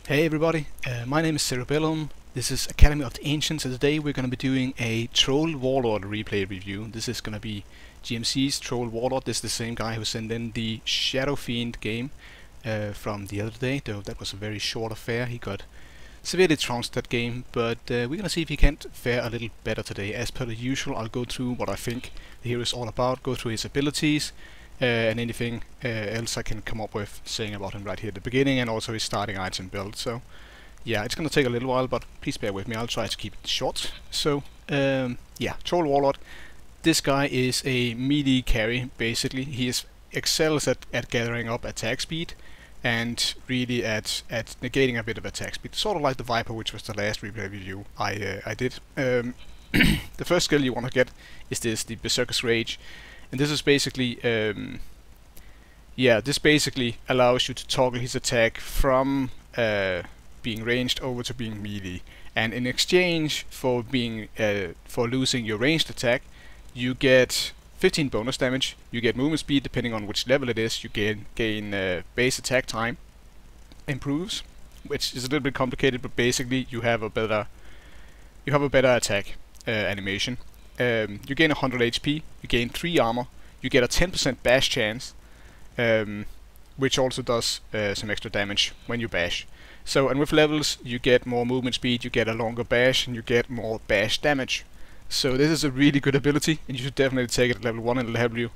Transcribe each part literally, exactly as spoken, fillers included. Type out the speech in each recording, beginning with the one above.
Hey everybody, uh, my name is Cerebellum. This is Academy of the Ancients, and today we're going to be doing a Troll Warlord replay review. This is going to be G M C's Troll Warlord. This is the same guy who sent in the Shadow Fiend game uh, from the other day, though that was a very short affair. He got severely trounced that game, but uh, we're going to see if he can't fare a little better today. As per the usual, I'll go through what I think the hero is all about, go through his abilities, Uh, and anything uh, else I can come up with saying about him right here at the beginning, and also his starting item build. So yeah, it's gonna take a little while, but please bear with me. I'll try to keep it short. So um, yeah, Troll Warlord. This guy is a melee carry basically. He is excels at, at gathering up attack speed and really at at negating a bit of attack speed, sort of like the Viper, which was the last replay review I uh, I did. Um, the first skill you want to get is this, the Berserker's Rage. And this is basically, um, yeah, this basically allows you to toggle his attack from uh, being ranged over to being melee. And in exchange for being, uh, for losing your ranged attack, you get fifteen bonus damage. You get movement speed depending on which level it is. You gain gain uh, base attack time improves, which is a little bit complicated, but basically you have a better, you have a better attack uh, animation. Um, you gain one hundred H P, you gain three armor, you get a ten percent bash chance, um, which also does uh, some extra damage when you bash. So, and with levels, you get more movement speed, you get a longer bash, and you get more bash damage. So this is a really good ability, and you should definitely take it at level one, and it'll help you,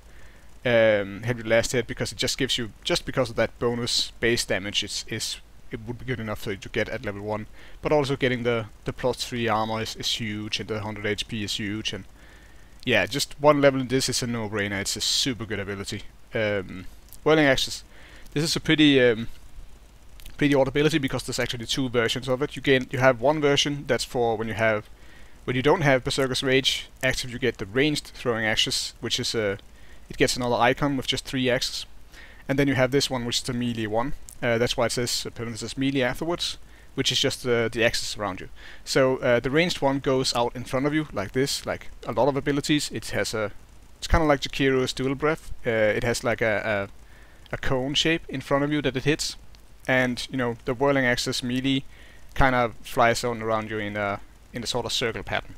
um, help you last hit, because it just gives you, just because of that bonus base damage, it's, is it would be good enough for you to get at level one. But also getting the, the plus three armor is, is huge, and the one hundred H P is huge, and yeah, just one level in this is a no-brainer. It's a super good ability. Um, Whirling Axes. This is a pretty um, pretty odd ability because there's actually two versions of it. You gain, you have one version that's for when you have, when you don't have Berserker's Rage active. You get the ranged throwing axes, which is a, it gets another icon with just three axes. And then you have this one, which is the melee one. Uh, that's why it says parenthesis melee afterwards, which is just uh, the axis around you. So uh, the ranged one goes out in front of you like this, like a lot of abilities. It has a, it's kind of like Jakiro's dual breath. Uh, it has like a, a a cone shape in front of you that it hits, and you know the whirling axis melee kind of flies on around you in a in a sort of circle pattern.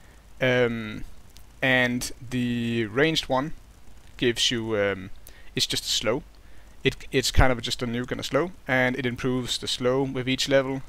Um, and the ranged one gives you um, it's just slow. It, it's kind of just a nuke and a slow, and it improves the slow with each level,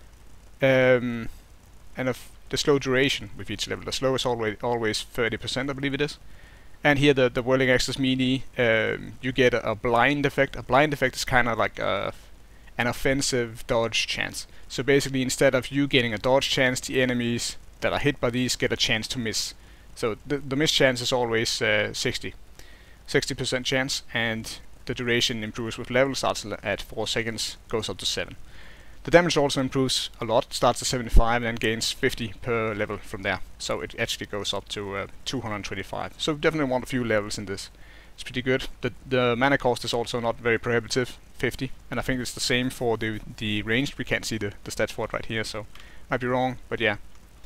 um, and of the slow duration with each level. The slow is always always thirty percent, I believe it is. And here the the whirling axis melee, um, you get a, a blind effect. A blind effect is kind of like a, an offensive dodge chance. So basically, instead of you getting a dodge chance, the enemies that are hit by these get a chance to miss. So the the miss chance is always uh, sixty percent chance, and the duration improves with level, starts at four seconds, goes up to seven. The damage also improves a lot, starts at seventy-five and gains fifty per level from there. So it actually goes up to uh, two hundred twenty-five. So definitely want a few levels in this. It's pretty good. The the mana cost is also not very prohibitive, fifty, and I think it's the same for the the ranged. We can't see the, the stats for it right here, so might be wrong, but yeah.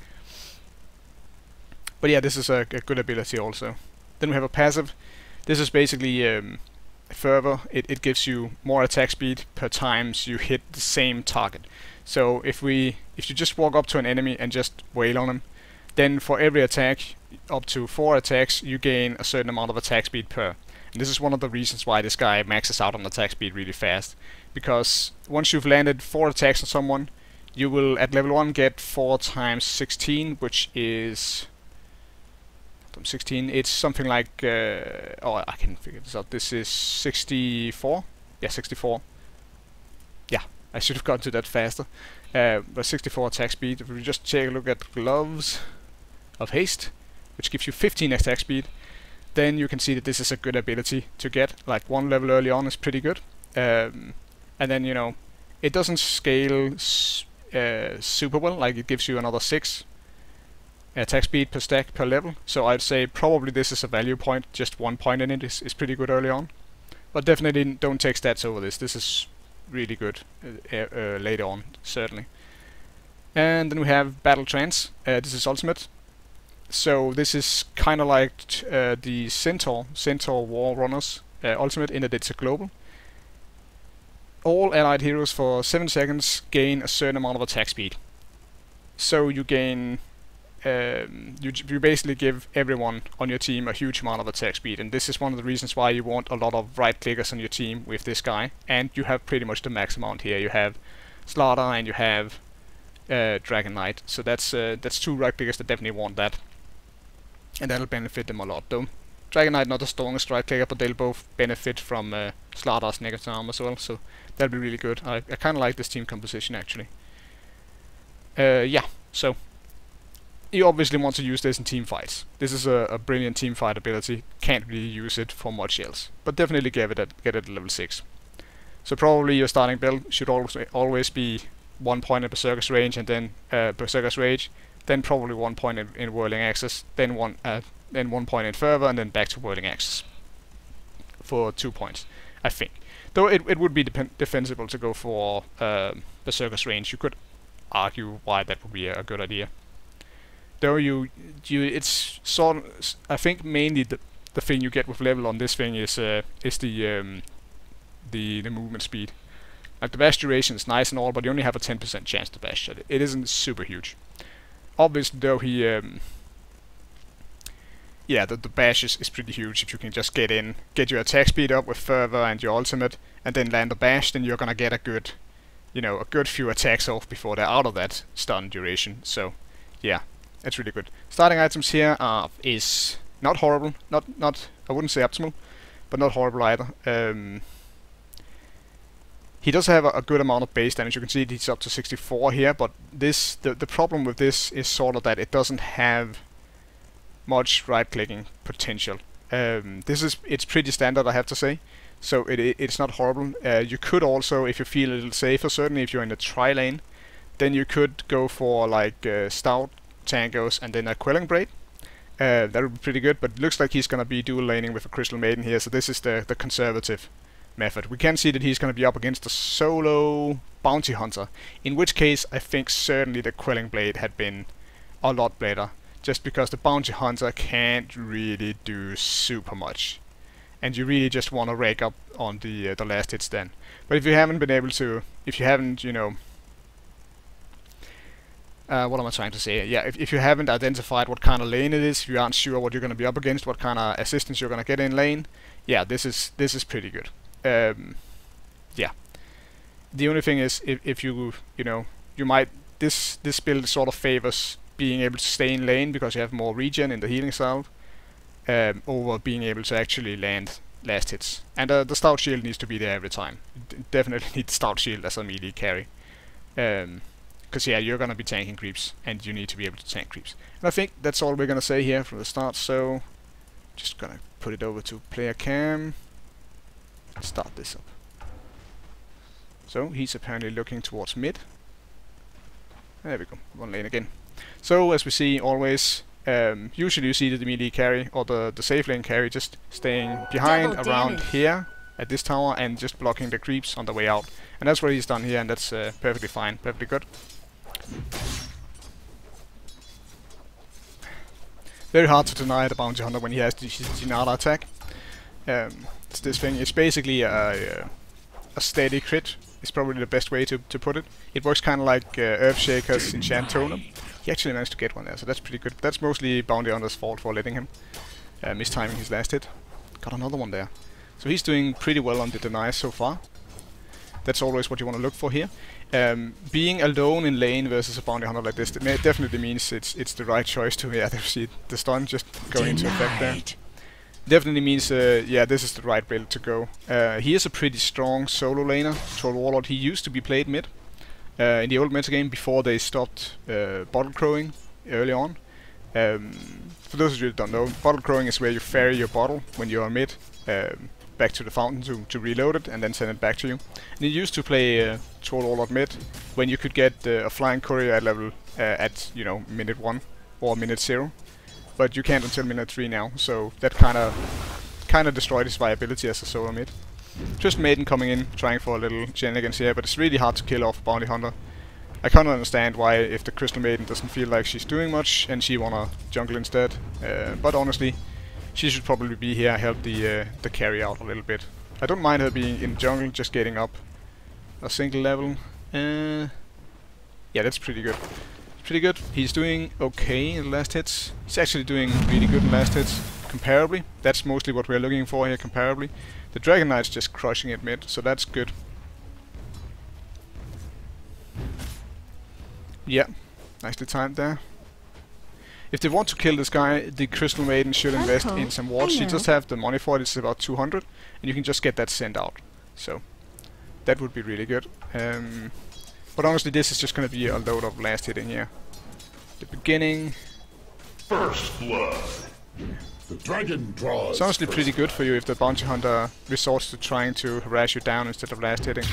But yeah, this is a, a good ability also. Then we have a passive. This is basically um, Fervor. It, it gives you more attack speed per times you hit the same target. So if we if you just walk up to an enemy and just wail on him, then for every attack, up to four attacks, you gain a certain amount of attack speed per. And this is one of the reasons why this guy maxes out on attack speed really fast, because once you've landed four attacks on someone, you will at level one get four times sixteen, which is sixteen, it's something like, uh, oh, I can figure this out. This is sixty-four. Yeah, sixty-four. Yeah, I should have gotten to that faster. Uh, but sixty-four attack speed. If we just take a look at Gloves of Haste, which gives you fifteen attack speed, then you can see that this is a good ability to get. Like one level early on is pretty good. Um, and then, you know, it doesn't scale s uh, super well. Like it gives you another six attack speed per stack per level, so I'd say probably this is a value point. Just one point in it is, is pretty good early on, but definitely don't take stats over this. This is really good uh, uh, later on, certainly. And then we have Battle Trance. Uh, this is ultimate, so this is kind of like uh, the Centaur Centaur War Runners uh, ultimate in that it's a global. all allied heroes for seven seconds gain a certain amount of attack speed. So you gain, um, you, you basically give everyone on your team a huge amount of attack speed, and this is one of the reasons why you want a lot of right clickers on your team with this guy. And you have pretty much the max amount here. You have Slaughter and you have uh, Dragon Knight, so that's uh, that's two right clickers that definitely want that, and that'll benefit them a lot. Though Dragon Knight not the strongest right clicker, but they'll both benefit from uh, Slaughter's negative arm as well, so that'll be really good. I, I kind of like this team composition actually. Uh, yeah, so you obviously want to use this in team fights. This is a, a brilliant team fight ability. Can't really use it for much else, but definitely get it at, get it at level six. So probably your starting build should always always be one point in Berserker's range, and then uh, Berserker's rage, then probably one point in, in Whirling Axis, then one uh, then one point in Fervor, and then back to Whirling Axis for two points, I think. Though it it would be defensible to go for uh, Berserker's range. You could argue why that would be a good idea. Though you, you, it's sort of, I think mainly the the thing you get with level on this thing is uh, is the um, the the movement speed. Like the bash duration is nice and all, but you only have a ten percent chance to bash it. It isn't super huge. Obviously, though, he um, yeah, the the bash is, is pretty huge. If you can just get in, get your attack speed up with Fervor and your ultimate, and then land a bash, then you're gonna get a good, you know, a good few attacks off before they're out of that stun duration. So, yeah, that's really good. Starting items here are is not horrible, not not I wouldn't say optimal, but not horrible either. Um, he does have a, a good amount of base damage. You can see he's up to sixty-four here, but this the the problem with this is sort of that it doesn't have much right-clicking potential. Um, this is it's pretty standard, I have to say. So it, it it's not horrible. Uh, you could also, if you feel a little safer, certainly if you're in the tri lane, then you could go for like uh, Stout, Tangos, and then a Quelling Braid. Uh, that would be pretty good. But it looks like he's gonna be dual laning with a Crystal Maiden here. So this is the the conservative method. We can see that he's gonna be up against the solo Bounty Hunter. In which case, I think certainly the Quelling Blade had been a lot better. Just because the Bounty Hunter can't really do super much, and you really just want to rake up on the uh, the last hits then. But if you haven't been able to, if you haven't, you know, uh, what am I trying to say? Yeah, if if you haven't identified what kind of lane it is, if you aren't sure what you're going to be up against, what kind of assistance you're going to get in lane, yeah, this is this is pretty good. Um, yeah. The only thing is, if if you you know you might this this build sort of favors being able to stay in lane because you have more regen in the healing salve, um, over being able to actually land last hits. And uh, the Stout Shield needs to be there every time. D definitely need Stout Shield as a melee carry. Um, Because yeah, you're gonna be tanking creeps, and you need to be able to tank creeps. And I think that's all we're gonna say here from the start. So just gonna put it over to player cam. Start this up. So he's apparently looking towards mid. There we go, one lane again. So as we see, always, um, usually you see the melee carry or the the safe lane carry just staying behind Double around damage. here at this tower and just blocking the creeps on the way out. And that's what he's done here, and that's uh, perfectly fine, perfectly good. Very hard to deny the Bounty Hunter when he has the Ginada attack. Um, it's this thing. It's basically a, a, a steady crit. It's probably the best way to, to put it. It works kind of like uh, Earthshaker's Enchant Totem. He actually managed to get one there, so that's pretty good. That's mostly Bounty Hunter's fault for letting him uh, mistiming his last hit. Got another one there. So he's doing pretty well on the denies so far. That's always what you want to look for here. Um, being alone in lane versus a Bounty Hunter like this it definitely means it's it's the right choice to. Yeah, there see the stun just going into effect there. Definitely means uh, yeah, this is the right build to go. Uh, he is a pretty strong solo laner. Troll Warlord. He used to be played mid uh, in the old metagame before they stopped uh, bottle crowing early on. Um, for those of you that don't know, bottle crowing is where you ferry your bottle when you are mid. Um, back to the fountain to, to reload it and then send it back to you. And you used to play uh, Troll Warlord mid when you could get uh, a flying courier at level uh, at you know minute one or minute zero, but you can't until minute three now. So that kind of kind of destroyed his viability as a solo mid. Just Maiden coming in trying for a little shenanigans here, but it's really hard to kill off a Bounty Hunter. I can't understand why if the Crystal Maiden doesn't feel like she's doing much and she wanna jungle instead. Uh, but honestly, she should probably be here, help the uh, the carry out a little bit. I don't mind her being in jungle, just getting up a single level. Uh, yeah, that's pretty good. Pretty good. He's doing okay in the last hits. He's actually doing really good in last hits, comparably. That's mostly what we're looking for here, comparably. The Dragon Knight's just crushing it mid, so that's good. Yeah, nicely timed there. If they want to kill this guy, the Crystal Maiden should invest cool. in some wards. She does have the money for it, it's about two hundred, and you can just get that sent out. So, that would be really good. Um, but honestly, this is just going to be a load of last hitting here. The beginning. First blood. The dragon draws. It's honestly pretty good for you if the bounty hunter resorts to trying to harass you down instead of last hitting.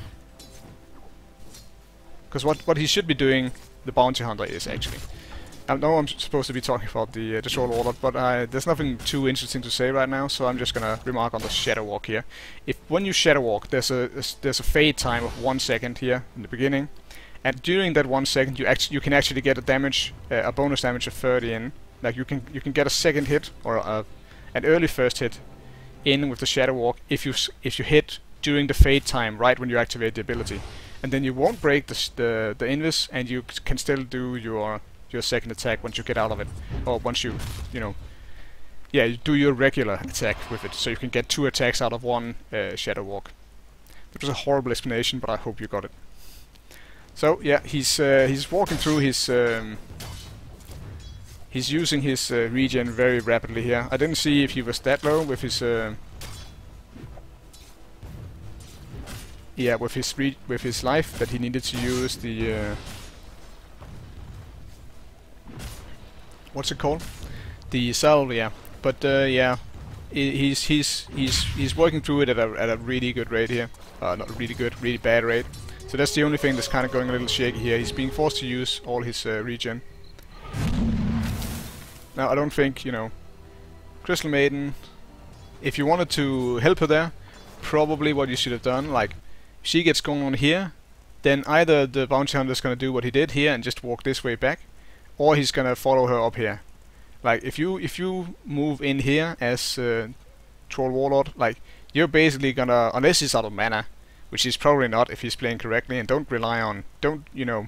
Because what what he should be doing, the bounty hunter, is actually. I know I'm supposed to be talking about the uh, the Troll Warlord, but uh, there's nothing too interesting to say right now, so I'm just gonna remark on the Shadow Walk here. If when you Shadow Walk, there's a there's a fade time of one second here in the beginning, and during that one second, you actually you can actually get a damage, uh, a bonus damage of thirty in. Like you can you can get a second hit or a, an early first hit in with the Shadow Walk if you if you hit during the fade time, right when you activate the ability, and then you won't break the the, the invis, and you can still do your your second attack once you get out of it, or once you, you know, yeah, you do your regular attack with it, so you can get two attacks out of one uh, Shadow Walk. It was a horrible explanation, but I hope you got it. So yeah, he's uh, he's walking through his, um, he's using his uh, regen very rapidly here. I didn't see if he was that low with his, uh, yeah, with his re with his life that he needed to use the. Uh, What's it called? The salve, yeah. But uh, yeah, he's he's he's he's working through it at a at a really good rate here. Uh, not really good, really bad rate. So that's the only thing that's kind of going a little shaky here. He's being forced to use all his uh, regen. Now I don't think, you know, Crystal Maiden. If you wanted to help her there, probably what you should have done, like, if she gets going on here, then either the bounty hunter is going to do what he did here and just walk this way back, or he's gonna follow her up here. Like if you if you move in here as uh, Troll Warlord, like you're basically gonna, unless he's out of mana, which he's probably not if he's playing correctly, and don't rely on, don't you know,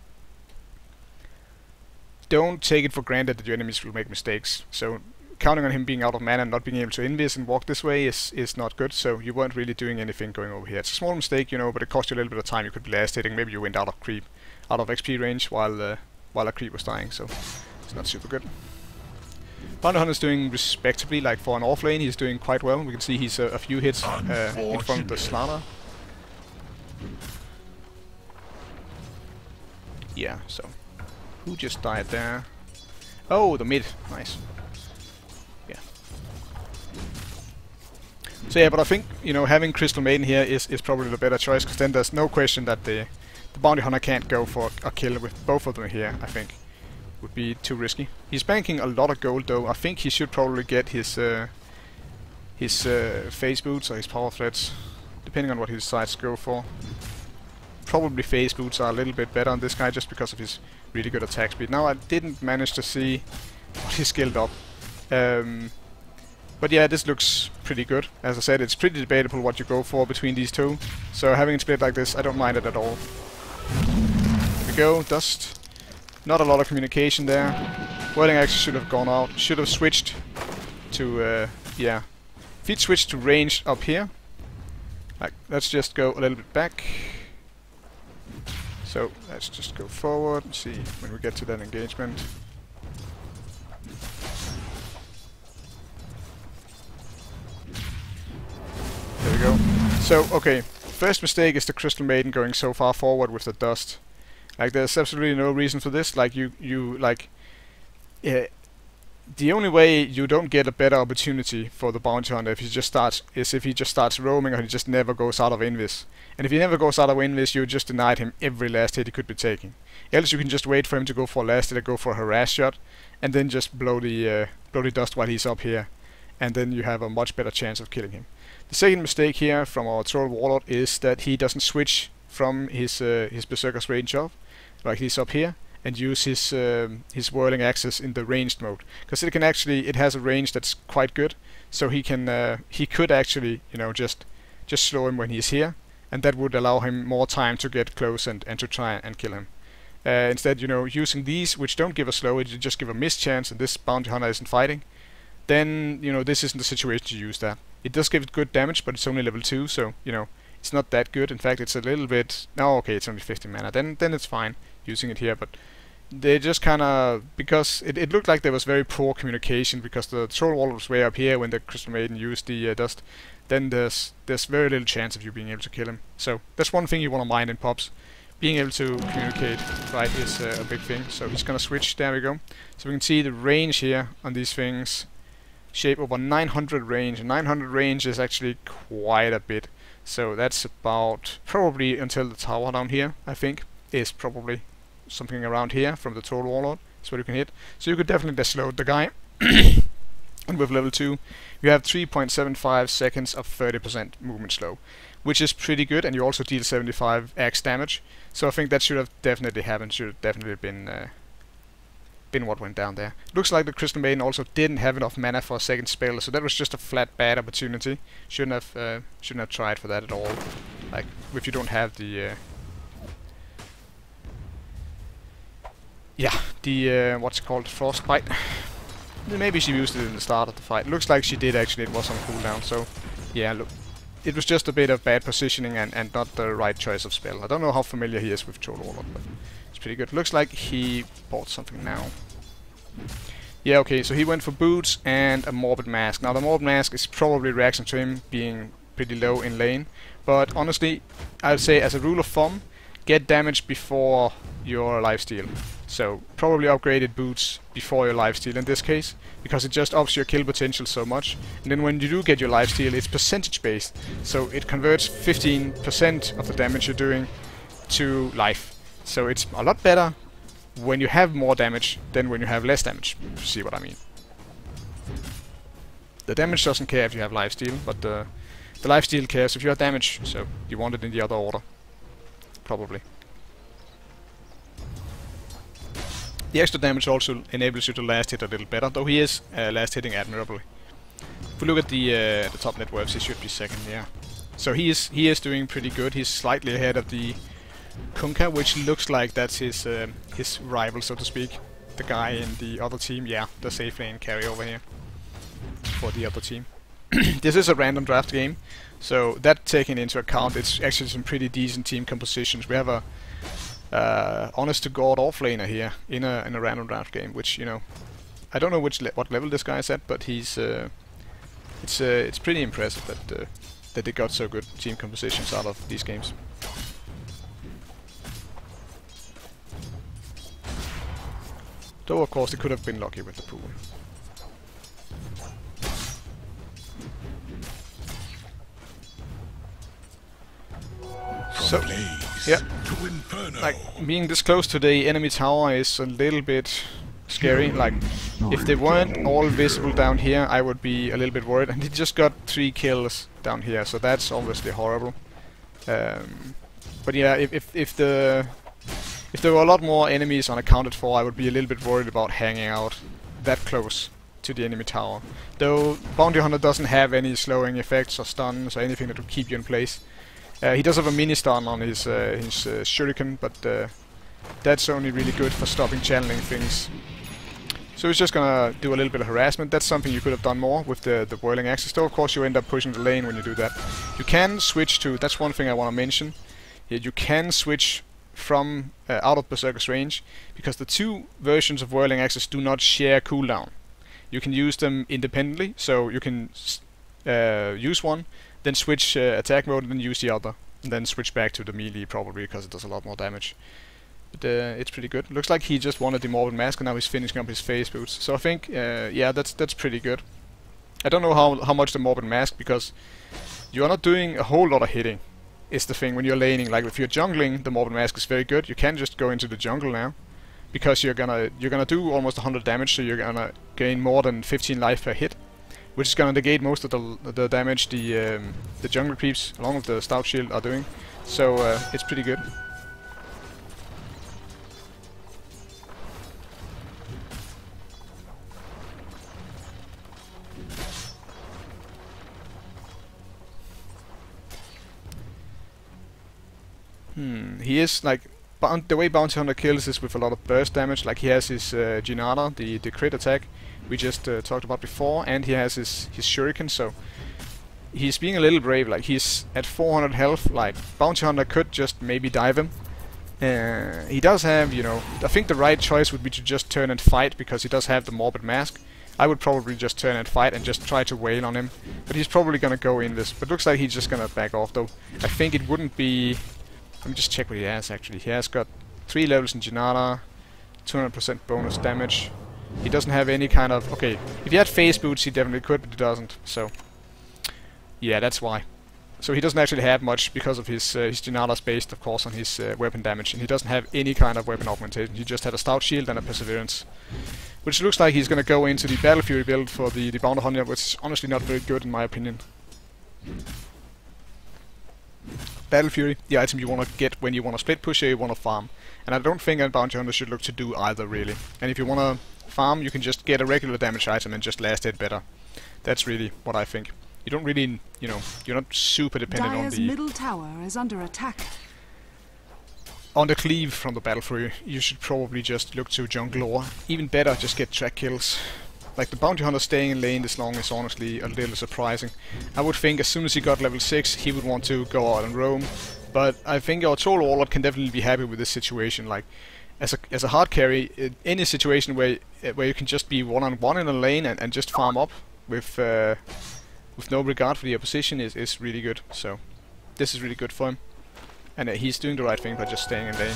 don't take it for granted that your enemies will make mistakes. So counting on him being out of mana and not being able to invis and walk this way is is not good. So you weren't really doing anything going over here. It's a small mistake, you know, but it cost you a little bit of time. You could be last hitting. Maybe you went out of creep, out of X P range while. Uh, while a creep was dying, so it's not super good. Bounty Hunter's doing respectably, like for an off lane, he's doing quite well. We can see he's uh, a few hits uh, in front of the Slaughter. Yeah, so who just died there? Oh, the mid, nice. Yeah. So yeah, but I think, you know, having Crystal Maiden here is is probably the better choice, because then there's no question that the The bounty hunter can't go for a kill with both of them here, I think. Would be too risky. He's banking a lot of gold though. I think he should probably get his uh, his uh, phase boots or his power threads, depending on what he decides to go for. Probably phase boots are a little bit better on this guy just because of his really good attack speed. Now I didn't manage to see what he skilled up. Um, but yeah, this looks pretty good. As I said, it's pretty debatable what you go for between these two. So having it split like this, I don't mind it at all. There we go, dust. Not a lot of communication there. Whirling Axe should have gone out. Should have switched to, uh, yeah. If he'd switched to ranged up here. Like, let's just go a little bit back. So, let's just go forward and see when we get to that engagement. There we go. So, okay. First mistake is the Crystal Maiden going so far forward with the dust. Like, there's absolutely no reason for this. Like, you, you, like, uh, the only way you don't get a better opportunity for the bounty hunter if he just starts is if he just starts roaming or he just never goes out of invis. And if he never goes out of invis, you just denied him every last hit he could be taking. Else you can just wait for him to go for a last hit or go for a harass shot, and then just blow the uh, blow the dust while he's up here, and then you have a much better chance of killing him. The second mistake here from our Troll Warlord is that he doesn't switch from his uh, his Berserker's range up, like he's up here, and use his um, his whirling axes in the ranged mode, because it can actually it has a range that's quite good, so he can uh, he could actually, you know, just just slow him when he's here, and that would allow him more time to get close and, and to try and kill him. Uh, instead, you know, using these, which don't give a slow, it just give a miss chance, and this bounty hunter isn't fighting, then, you know, this isn't the situation to use that. It does give it good damage, but it's only level two, so, you know, it's not that good. In fact, it's a little bit... No, okay, it's only fifty mana. Then then it's fine using it here, but they just kind of... Because it, it looked like there was very poor communication, because the Troll Warlord was way up here when the Crystal Maiden used the uh, dust. Then there's there's very little chance of you being able to kill him. So that's one thing you want to mind in pops. Being able to communicate right is uh, a big thing. So he's gonna switch. There we go. So we can see the range here on these things. Shape over nine hundred range. And nine hundred range is actually quite a bit. So that's about probably until the tower down here, I think, is probably something around here from the Troll Warlord. That's what you can hit. So you could definitely just load the guy. And with level two, you have three point seven five seconds of thirty percent movement slow, which is pretty good, and you also deal seventy-five axe damage. So I think that should have definitely happened, should have definitely been uh, been what went down there. Looks like the Crystal Maiden also didn't have enough mana for a second spell, so that was just a flat bad opportunity. Shouldn't have uh, shouldn't have tried for that at all. Like, if you don't have the uh, yeah, the uh, what's it called, frostbite. Maybe she used it in the start of the fight. Looks like she did actually. It was on cooldown, so yeah, look. It was just a bit of bad positioning and, and not the right choice of spell. I don't know how familiar he is with Troll Warlord, but it's pretty good. Looks like he bought something now. Yeah, okay, so he went for boots and a Morbid Mask. Now the Morbid Mask is probably reaction to him being pretty low in lane, but honestly, I'd say as a rule of thumb, get damage before your lifesteal. So probably upgraded boots before your lifesteal in this case, because it just ups your kill potential so much. And then when you do get your lifesteal, it's percentage based, so it converts fifteen percent of the damage you're doing to life. So it's a lot better when you have more damage than when you have less damage, if you see what I mean. The damage doesn't care if you have lifesteal, but the, the lifesteal cares if you have damage, so you want it in the other order. Probably. The extra damage also enables you to last hit a little better, though he is uh, last hitting admirably. If we look at the uh, the top net worths, he should be second, yeah. So he is he is doing pretty good. He's slightly ahead of the Kunkka, which looks like that's his uh, his rival, so to speak. The guy in the other team, yeah, the safe lane carry over here for the other team. This is a random draft game, so that taken into account, it's actually some pretty decent team compositions. We have a Uh, honest to god offlaner here in a in a random draft game, which, you know, I don't know which le what level this guy is at, but he's uh, it's uh, it's pretty impressive that uh, that they got so good team compositions out of these games. Though of course they could have been lucky with the pool. So, yeah, like, being this close to the enemy tower is a little bit scary. Like, if they weren't all visible down here, I would be a little bit worried. And he just got three kills down here, so that's obviously horrible. Um, but yeah, if, if if the if there were a lot more enemies unaccounted for, I would be a little bit worried about hanging out that close to the enemy tower. Though Bounty Hunter doesn't have any slowing effects or stuns or anything that will keep you in place. Uh, he does have a mini stun on his uh, his uh, shuriken, but uh, that's only really good for stopping channeling things. So he's just gonna do a little bit of harassment. That's something you could have done more with the the whirling axes. Though of course you end up pushing the lane when you do that. You can switch to. That's one thing I want to mention. Yeah, you can switch from uh, out of Berserker's range, because the two versions of whirling axes do not share cooldown. You can use them independently, so you can uh, use one, then switch uh, attack mode, and then use the other, and then switch back to the melee, probably because it does a lot more damage. But uh, it's pretty good. Looks like he just wanted the Morbid Mask, and now he's finishing up his phase boots. So I think, uh, yeah, that's that's pretty good. I don't know how how much the Morbid Mask, because you are not doing a whole lot of hitting. Is the thing when you're laning. Like if you're jungling, the Morbid Mask is very good. You can just go into the jungle now, because you're gonna you're gonna do almost one hundred damage, so you're gonna gain more than fifteen life per hit, which is gonna negate most of the the damage the um, the jungle creeps along with the stout shield are doing. So uh, it's pretty good. Hmm, he is like bound, the way Bounty Hunter kills is with a lot of burst damage. Like he has his uh, Ginata, the the crit attack we just uh, talked about before, and he has his his Shuriken. So he's being a little brave. Like he's at four hundred health. Like Bounty Hunter could just maybe dive him. Uh, he does have, you know, I think the right choice would be to just turn and fight, because he does have the Morbid Mask. I would probably just turn and fight and just try to wail on him. But he's probably gonna go in this. But looks like he's just gonna back off though. I think it wouldn't be... Let me just check what he has actually. He has got three levels in Ginata, two hundred percent bonus damage. He doesn't have any kind of... Okay, if he had phase boots he definitely could, but he doesn't. So, yeah, that's why. So he doesn't actually have much because of his uh, his Ginata's based, of course, on his uh, weapon damage, and he doesn't have any kind of weapon augmentation. He just had a stout shield and a perseverance, which looks like he's gonna go into the Battle Fury build for the the Bounty Hunter, which is honestly not very good in my opinion. Battle Fury, the item you want to get when you want to split push or you want to farm, and I don't think a Bounty Hunter should look to do either really. And if you want to farm, you can just get a regular damage item and just last it better. That's really what I think. You don't really, you know, you're not super dependent Dire's on the middle tower is under attack. on the cleave from the Battle Fury. You should probably just look to jungle, or even better, just get track kills. Like the Bounty Hunter staying in lane this long is honestly a little surprising. I would think as soon as he got level six, he would want to go out and roam. But I think our Troll Warlord can definitely be happy with this situation. Like as a as a hard carry, in any situation where where you can just be one on one in a lane and, and just farm up with. Uh, with no regard for the opposition is, is really good. So this is really good for him, and uh, he's doing the right thing by just staying in lane.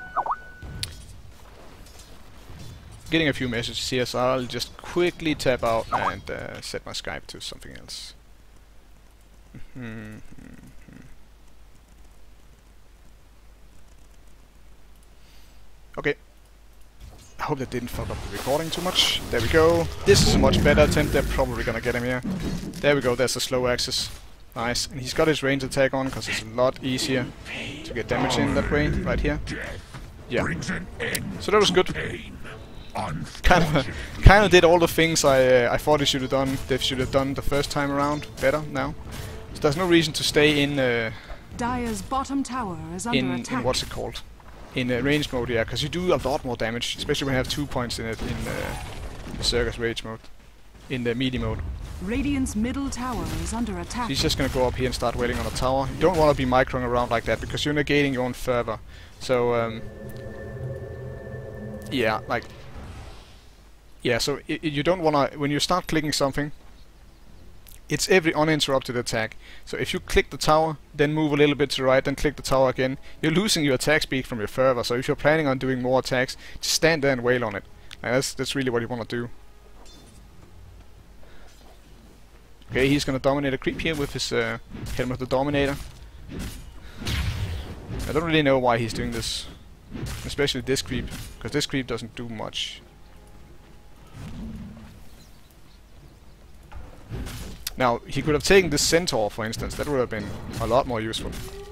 Getting a few messages here, so I'll just quickly tap out and uh, set my Skype to something else. Okay. I hope that didn't fuck up the recording too much. There we go. This is a much better attempt. They're probably gonna get him here. There we go. There's a slow access. Nice. And he's got his range attack on because it's a lot easier to get damage in that way. Right here. Yeah. So that was good. Kind of, kind of did all the things I uh, I thought he should have done. They should have done the first time around better now. So there's no reason to stay in. Uh, Dire's bottom tower is under in, attack. in what's it called? In uh, range mode, yeah, because you do a lot more damage, especially when you have two points in it in uh, the Circus Rage mode, in the melee mode. Radiant's middle tower is under attack. So he's just gonna go up here and start waiting on a tower. You don't want to be microing around like that because you're negating your own fervor. So um, yeah, like yeah. So I I you don't want to when you start clicking something. It's every uninterrupted attack. So if you click the tower, then move a little bit to the right, then click the tower again, you're losing your attack speed from your fervor. So if you're planning on doing more attacks, just stand there and wail on it. And that's that's really what you want to do. Okay, he's gonna dominate a creep here with his uh, Helm of the Dominator. I don't really know why he's doing this, especially this creep, because this creep doesn't do much. Now, he could have taken this Centaur, for instance. That would have been a lot more useful.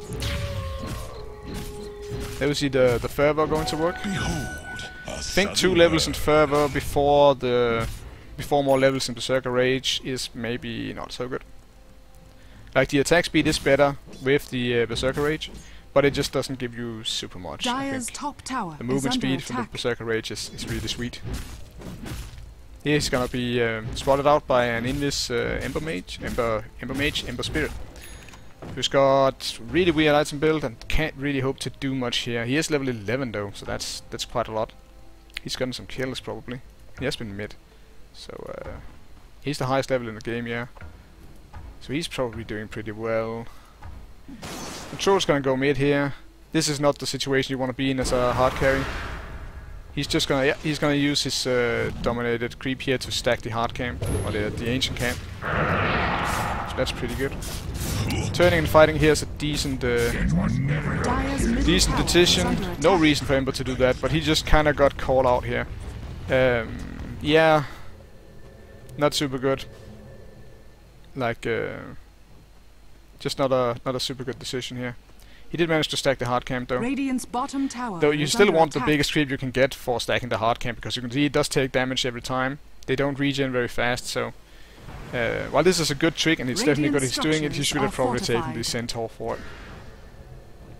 There we see the, the Fervor going to work. I think two levels in Fervor before the before more levels in Berserker Rage is maybe not so good. Like, the attack speed is better with the uh, Berserker Rage, but it just doesn't give you super much. Dire's top tower the movement is under speed from attack. the Berserker Rage is, is really sweet. He's gonna be um, spotted out by an Invis uh, Ember Mage, Ember, Ember Mage, Ember Spirit, who's got really weird item build and can't really hope to do much here. He is level eleven though, so that's that's quite a lot. He's gotten some kills probably. He has been mid, so uh, he's the highest level in the game, yeah. So he's probably doing pretty well. The Troll's gonna go mid here. This is not the situation you want to be in as a hard carry. He's just gonna, yeah, he's gonna use his uh, dominated creep here to stack the hard camp, or the, the ancient camp. So that's pretty good. Turning and fighting here is a decent, uh, decent decision. No reason for Ember to do that, but he just kinda got caught out here. Um, yeah, not super good. Like, uh, just not a not a super good decision here. He did manage to stack the hard camp though. Radiant's bottom tower Though you is still under want attack. the biggest creep you can get for stacking the hard camp, because you can see it does take damage every time. They don't regen very fast, so uh, while this is a good trick and it's definitely good he's doing it, he should have probably taken the Centaur for it.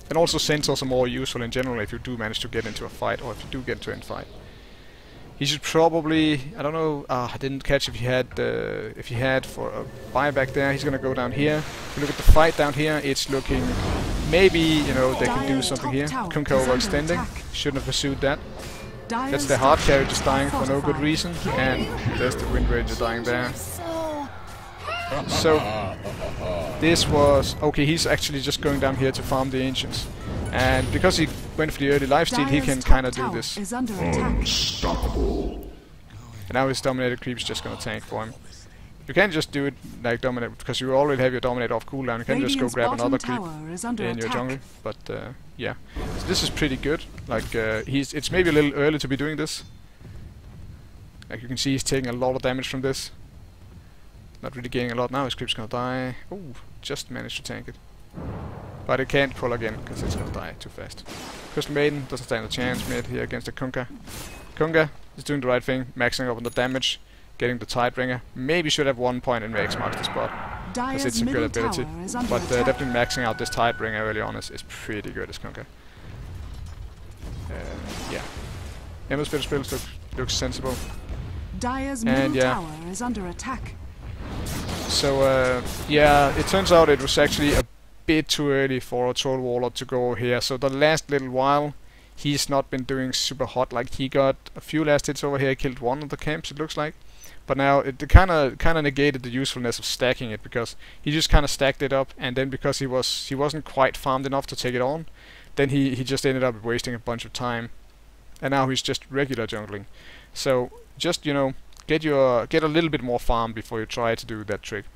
And also sensors are more useful in general if you do manage to get into a fight, or if you do get into a fight. He should probably, I don't know, uh, I didn't catch if he had uh, if he had for a buyback there. He's gonna go down here. If you look at the fight down here, it's looking, maybe, you know, they can do something here. Kunkka overextending, shouldn't have pursued that. That's the hard carry just dying for no good reason, and there's the Wind Ranger dying there. So, this was... Okay, he's actually just going down here to farm the Ancients. And because he went for the early lifesteal, he can kind of do this. Unstoppable. And now his Dominated Creep's just gonna tank for him. You can't just do it like Dominate, because you already have your Dominate off cooldown. You can just go grab another creep in your jungle. But uh, yeah, so this is pretty good. Like uh, he's, it's maybe a little early to be doing this. Like you can see, he's taking a lot of damage from this. Not really gaining a lot now. His creep's gonna die. Oh, just managed to tank it. But it can't pull again because it's gonna die too fast. Crystal Maiden doesn't stand a chance mid here against the Kunkka. Kunkka is doing the right thing, maxing up on the damage, getting the Tidebringer. Maybe should have one point in Max Mark the spot, because it's a good ability. But uh, definitely maxing out this Tidebringer early on is, is pretty good as Kunkka. Uh, yeah. Ember Spitter spells look, looks sensible. Dire's and middle yeah. tower is under attack. So uh, yeah, it turns out it was actually a bit too early for a Troll Warlord to go here. So the last little while, he's not been doing super hot. Like he got a few last hits over here, killed one of the camps, it looks like. But now it kind of kind of negated the usefulness of stacking it, because he just kind of stacked it up, and then because he was he wasn't quite farmed enough to take it on, then he he just ended up wasting a bunch of time. And now he's just regular jungling. So just, you know, get your get a little bit more farm before you try to do that trick.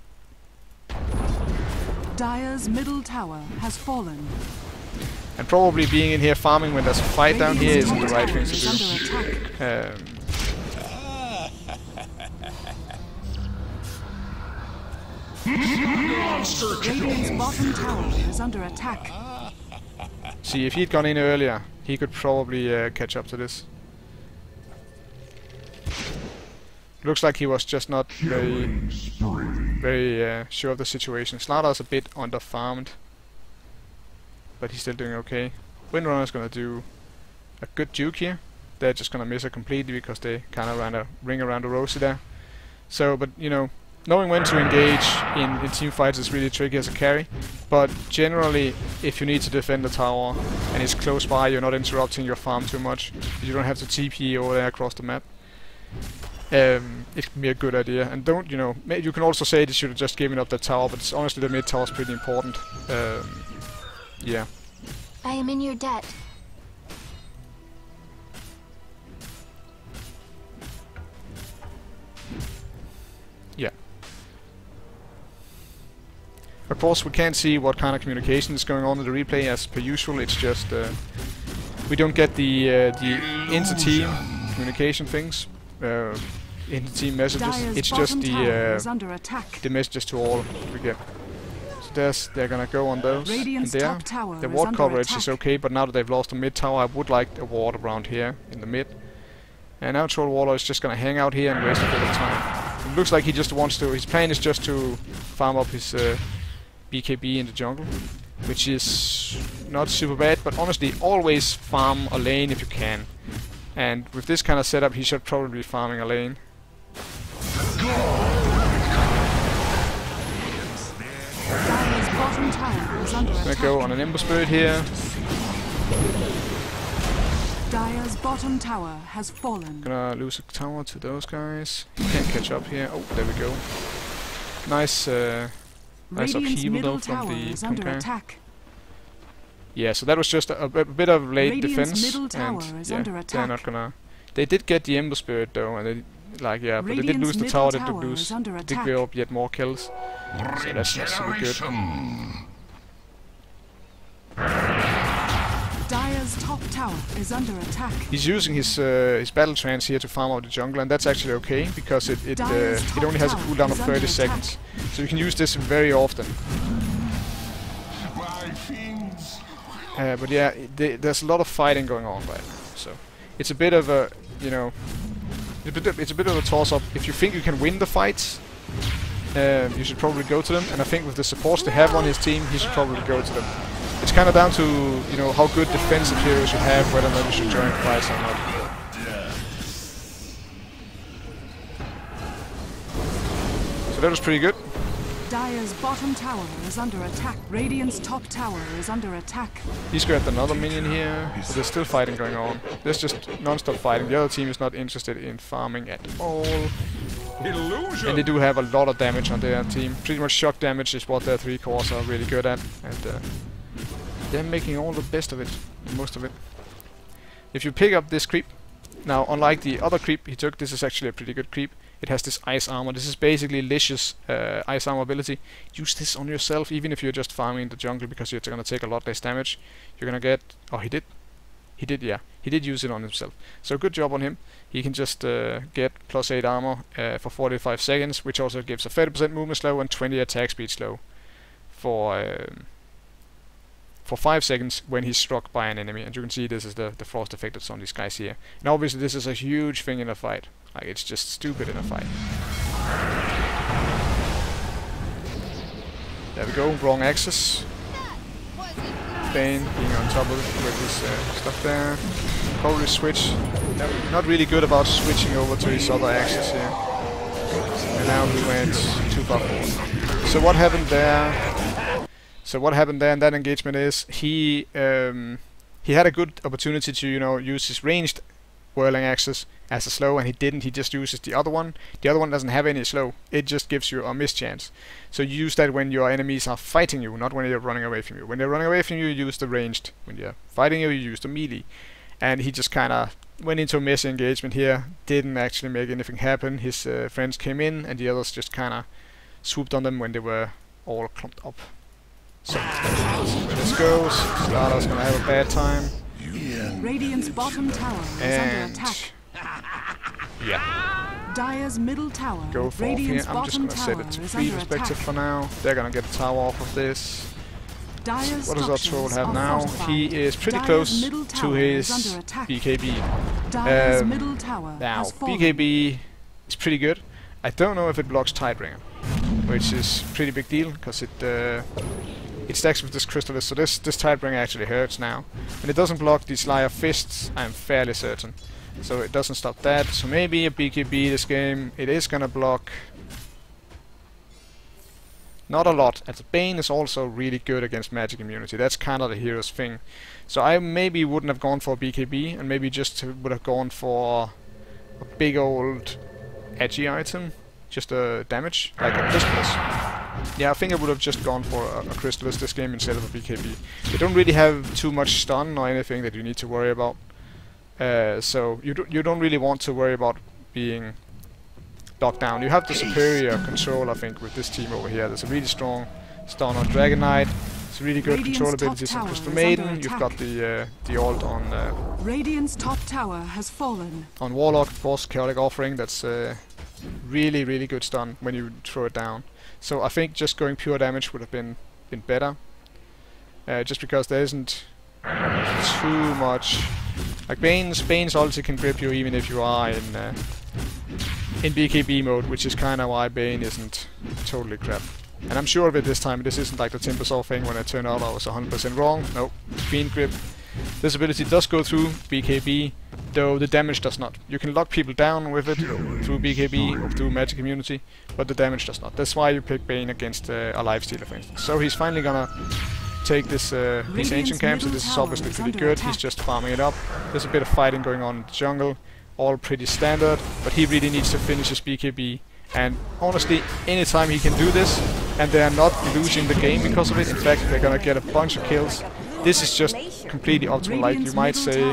Dire's middle tower has fallen. And probably being in here farming when there's a fight down here isn't the right thing to do. Um, Radiant's bottom tower is under attack. see, if he'd gone in earlier, he could probably uh, catch up to this. Looks like he was just not very, very uh, sure of the situation. Slardr's a bit under-farmed, but he's still doing okay. Windrunner's gonna do a good juke here. They're just gonna miss her completely because they kind of ran a ring around the rosy there. So, but you know, knowing when to engage in, in team fights is really tricky as a carry. But generally, if you need to defend the tower and it's close by, you're not interrupting your farm too much. You don't have to T P over there across the map. Um, it can be a good idea. And don't, you know, you can also say they should have just given up that tower, but it's honestly the mid tower is pretty important. Um, yeah. I am in your debt. Yeah. Of course, we can't see what kind of communication is going on in the replay as per usual. It's just uh, we don't get the uh, the inter-team communication things, uh, inter-team messages. Dire's it's just the is uh, under attack. the messages to all we get. So there's they're gonna go on those. Radiant's and there, top tower the is ward under coverage attack. is okay, but now that they've lost the mid tower, I would like a ward around here in the mid. And now Troll Warlord is just gonna hang out here and waste a bit of time. It looks like he just wants to. His plan is just to farm up his uh, B K B in the jungle, which is not super bad. But honestly, always farm a lane if you can. And with this kind of setup, he should probably be farming a lane. Dire's bottom tower is under I'm gonna attack. go on an Ember Spirit here. Dire's bottom tower has fallen. Gonna lose a tower to those guys. Can't catch up here. Oh, there we go. Nice, uh, nice Radiant's upheaval middle though from tower the is under Kunkka. attack. Yeah, so that was just a, a bit of late Radiant's defense, middle tower and is yeah, under they're attack. not gonna. They did get the Ember Spirit though, and they like yeah, but they did Radiant's lose the middle tower. They did tower lose. is under They did attack. give up yet more kills. So that's not super good. Dire's top tower is under attack. He's using his uh, his battle trance here to farm out the jungle, and that's actually okay because it it, uh, Dire's it top only has a tower cooldown of is under thirty attack. seconds, so you can use this very often. Uh, but yeah, th there's a lot of fighting going on right now, so it's a bit of a, you know, it's a bit of, it's a bit of a toss-up. If you think you can win the fights, um, you should probably go to them, and I think with the supports they have on his team, he should probably go to them. It's kind of down to, you know, how good defensive heroes you have, whether or not you should join fights or not. So that was pretty good. Dire's bottom tower is under attack. Radiant's top tower is under attack. He's grabbed another minion here, so there's still fighting going on. There's just non-stop fighting. The other team is not interested in farming at all. Illusion. And they do have a lot of damage on their team. Pretty much shock damage is what their three cores are really good at. And uh, they're making all the best of it, most of it. If you pick up this creep, now unlike the other creep he took, this is actually a pretty good creep. It has this ice armor. This is basically Lish's uh, ice armor ability. Use this on yourself, even if you're just farming in the jungle, because you're gonna take a lot less damage. You're gonna get... Oh, he did? He did, yeah. He did use it on himself. So good job on him. He can just uh, get plus eight armor uh, for forty-five seconds, which also gives a thirty percent movement slow and twenty attack speed slow for um, for five seconds when he's struck by an enemy. And you can see this is the, the frost effect that's on these guys here. And obviously this is a huge thing in a fight. Like, it's just stupid in a fight. There we go, wrong axis. Bane being on top of it with his uh, stuff there. Probably switch. No, not really good about switching over to his other axis here. And now he went too far forward. So what happened there? So what happened there in that engagement is he um, he had a good opportunity to, you know, use his ranged whirling axis as a slow, and he didn't. He just uses the other one. The other one doesn't have any slow. It just gives you a mischance. So you use that when your enemies are fighting you, not when they're running away from you. When they're running away from you, you use the ranged. When they're fighting you, you use the melee. And he just kind of went into a messy engagement here. Didn't actually make anything happen. His uh, friends came in, and the others just kind of swooped on them when they were all clumped up. So let's see where this goes. Slardar's gonna have a bad time. Radiant's bottom tower is And under attack. yeah, Dire's middle tower. go for here. Radiant's I'm just bottom gonna set tower it to is three under perspective attack. for now. They're gonna get a tower off of this. Dire's What does our troll have now? fortified. He is pretty Dire's close middle to tower his is under attack. B K B. Dire's Um, middle tower Now, has fallen. B K B is pretty good. I don't know if it blocks Tidebringer, which is pretty big deal, because it uh, it stacks with this Crystallis, so this, this Tidebringer actually hurts now. And it doesn't block the Slayer Fists, I'm fairly certain. So it doesn't stop that. So maybe a B K B this game, it is gonna block... Not a lot, as Bane is also really good against magic immunity. That's kind of the hero's thing. So I maybe wouldn't have gone for a B K B, and maybe just would have gone for a big old edgy item. Just a damage, like a Crystallis. Yeah, I think I would have just gone for a, a Crystallis this game instead of a B K B. They don't really have too much stun or anything that you need to worry about. Uh, so you, do, you don't really want to worry about being locked down. You have the superior control, I think, with this team over here. There's a really strong stun on Dragon Knight. It's really good Radiant's control top abilities on tower Crystal is Maiden. under You've attack. got the uh, the ult on uh, Radiant's top tower has fallen. on Warlord, of course, Chaotic Offering. That's uh, really really good stun when you throw it down. So I think just going pure damage would have been been better. Uh, just because there isn't too much. Like Bane's Bane's ulti can grip you even if you are in uh, in B K B mode, which is kind of why Bane isn't totally crap. And I'm sure of it this time. This isn't like the Timbersaw thing when it turned out I was one hundred percent wrong. Nope. Fiend Grip. This ability does go through B K B, though the damage does not. You can lock people down with it through B K B or through Magic Immunity, but the damage does not. That's why you pick Bane against uh, a Lifestealer, for instance. So he's finally gonna take this uh, these ancient camps, and this is obviously pretty good. He's just farming it up. There's a bit of fighting going on in the jungle, all pretty standard, but he really needs to finish his B K B. And honestly, anytime he can do this, and they are not losing the game because of it, in fact, they're gonna get a bunch of kills. This is just completely optimal. Like you might say,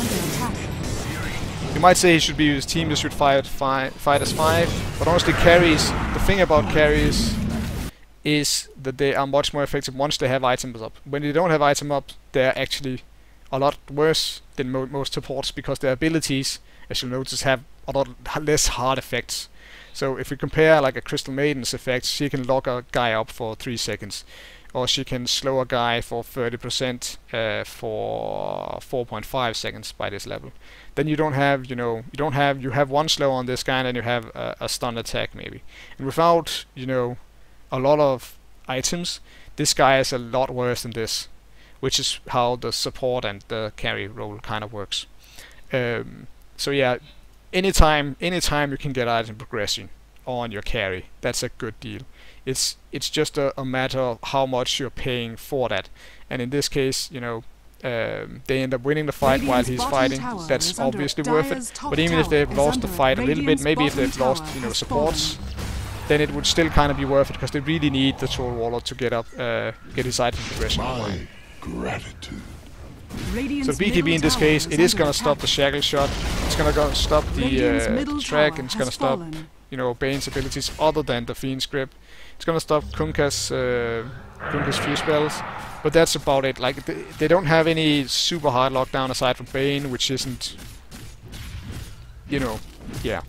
you might say he should be his team. They should fight fi fight as five. But honestly, carries. The thing about carries is that they are much more effective once they have items up. When they don't have item up, they're actually a lot worse than mo most supports, because their abilities, as you'll notice, have a lot less hard effects. So if we compare like a Crystal Maiden's effects, she can lock a guy up for three seconds, or she can slow a guy for thirty percent uh, for four point five seconds by this level. Then you don't have, you know, you don't have, you have one slow on this guy, and then you have a, a stun attack maybe. And without, you know, a lot of items, this guy is a lot worse than this. which is how the support and the carry role kind of works. Um, so yeah, anytime anytime you can get item progression on your carry, that's a good deal. It's it's just a, a matter of how much you're paying for that, and in this case, you know, um, they end up winning the fight while he's fighting. That's obviously worth it. But even if they've lost the fight a little bit, maybe if they've lost, you know, supports, then it would still kind of be worth it, because they really need the Troll Warlord to get up, uh, get his item progression. My gratitude. So B K B in this case, it is gonna stop the shackle shot. It's gonna go stop the uh, track, and it's gonna stop, you know, Bane's abilities other than the Fiend's grip. It's gonna stop Kunkka's uh, Kunkka's few spells, but that's about it. Like they, they don't have any super hard lockdown aside from Bane, which isn't, you know, yeah,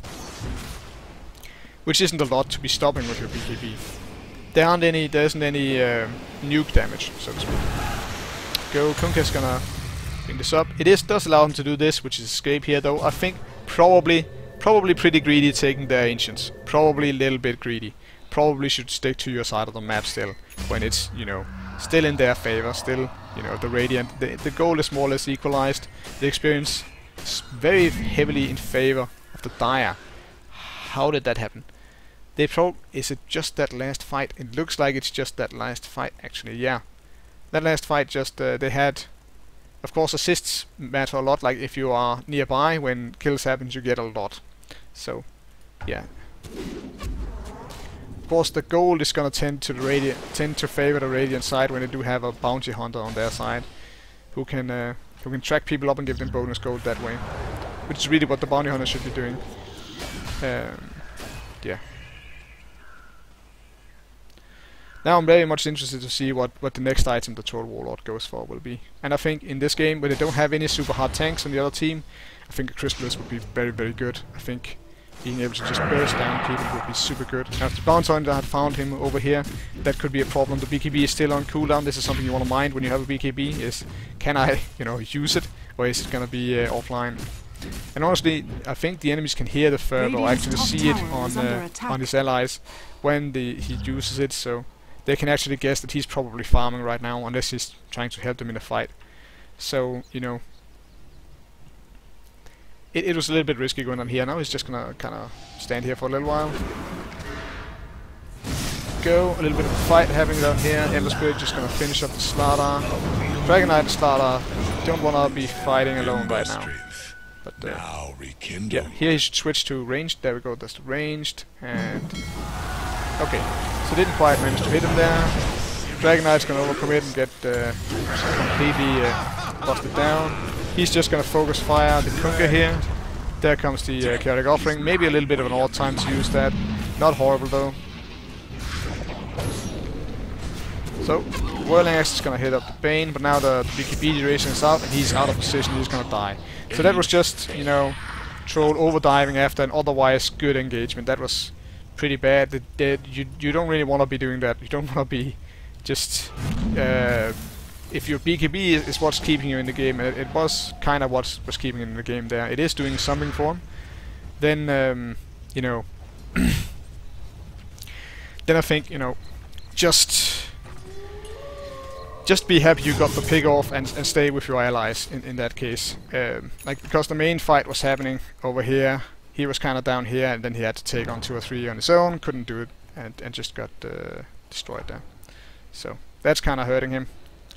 which isn't a lot to be stopping with your B K B. There aren't any, there isn't any uh, nuke damage, so to speak. Go, Kunkka's gonna bring this up. It is does allow him to do this, which is escape here, though. I think probably, probably pretty greedy taking the Ancients. Probably a little bit greedy. Probably should stick to your side of the map still, when it's, you know, still in their favor. Still, you know, the Radiant. The, the goal is more or less equalized. The experience is very heavily in favor of the Dire. How did that happen? They pro. Is it just that last fight? It looks like it's just that last fight, actually. Yeah. That last fight, just uh, they had, of course, assists matter a lot. Like if you are nearby when kills happen, you get a lot. So, yeah. Of course, the gold is gonna tend to the radiant, tend to favor the Radiant side when they do have a bounty hunter on their side, who can uh, who can track people up and give them bonus gold that way, which is really what the bounty hunter should be doing. Um, yeah. Now I'm very much interested to see what, what the next item the Troll Warlord goes for will be. And I think in this game, where they don't have any super hard tanks on the other team, I think a Chrysalis would be very, very good. I think being able to just burst down people would be super good. Now if the Bounty Hunter had found him over here, that could be a problem. The B K B is still on cooldown. This is something you want to mind when you have a B K B, is can I, you know, use it, or is it going to be uh, offline? And honestly, I think the enemies can hear the fervor, or actually see it on uh, on his allies when the, he uses it, so they can actually guess that he's probably farming right now, unless he's trying to help them in a fight. So, you know, it, it was a little bit risky going on here. Now he's just gonna kind of stand here for a little while. Go, a little bit of a fight happening down here. Elder Spirit just gonna finish up the Slardar. Dragon Knight and Slardar don't wanna be fighting alone right now. But uh, now rekindle. Yeah, here he should switch to ranged. There we go, that's the ranged. And okay, so didn't quite manage to hit him there. Dragon Knight's gonna overcommit and get uh, completely uh, busted down. He's just gonna focus fire the Kunkka here. There comes the uh, chaotic offering. Maybe a little bit of an odd time to use that. Not horrible though. So, Whirling Axe is gonna hit up the Bane, but now the, the B K B duration is out and he's out of position, he's gonna die. So that was just, you know, Troll overdiving after an otherwise good engagement. That was pretty bad. That, that you, you don't really want to be doing that. You don't want to be just... Uh, if your B K B is, is what's keeping you in the game, and it, it was kind of what was keeping him in the game there, it is doing something for him, then, um, you know, then I think, you know, just... Just be happy you got the pig off and, and stay with your allies in, in that case. Um, like, because the main fight was happening over here, he was kind of down here, and then he had to take on two or three on his own, couldn't do it, and, and just got uh, destroyed there. So, that's kind of hurting him.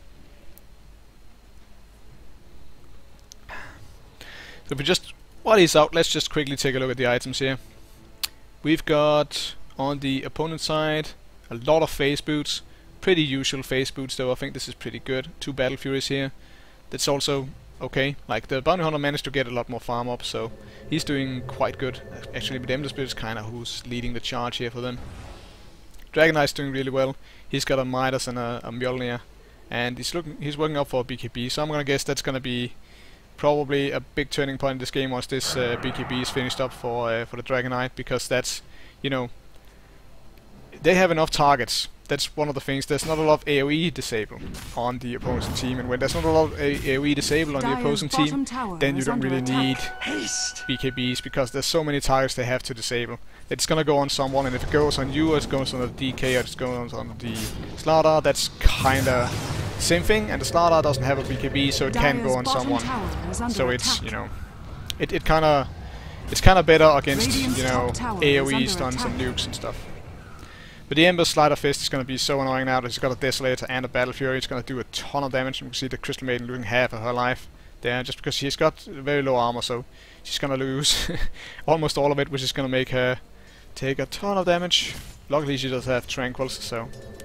So if we just, while he's out, let's just quickly take a look at the items here. We've got, on the opponent side, a lot of phase boots. Pretty usual phase boots though. I think this is pretty good. Two Battle Furies here. That's also okay. Like, the Bounty Hunter managed to get a lot more farm up, so he's doing quite good. Actually, but Elder Spirit is kind of who's leading the charge here for them. Dragon Knight's doing really well. He's got a Midas and a, a Mjolnir, and he's looking, he's working up for a B K B. So I'm gonna guess that's gonna be probably a big turning point in this game once this uh, B K B is finished up for uh, for the Dragon Knight, because that's, you know, they have enough targets. That's one of the things. There's not a lot of A O E disabled on the opposing team, and when there's not a lot of A O E disabled on the opposing team, then you don't really need B K Bs, because there's so many targets they have to disable. It's gonna go on someone, and if it goes on you, or it goes on the D K, or it goes on the Slardar, that's kinda same thing, and the Slaughter doesn't have a B K B, so it can Dire's go on bottom someone. tower is under So it's, attack. you know, it, it kind of it's kind of better against, Radiant's you know, top tower A O is E under stuns attack. and nukes and stuff. But the Ember's Slider Fist is going to be so annoying now that he's got a Desolator and a Battle Fury. It's going to do a ton of damage. You can see the Crystal Maiden losing half of her life there, just because she's got very low armor, so she's going to lose almost all of it, which is going to make her take a ton of damage. Luckily she does have Tranquils, so...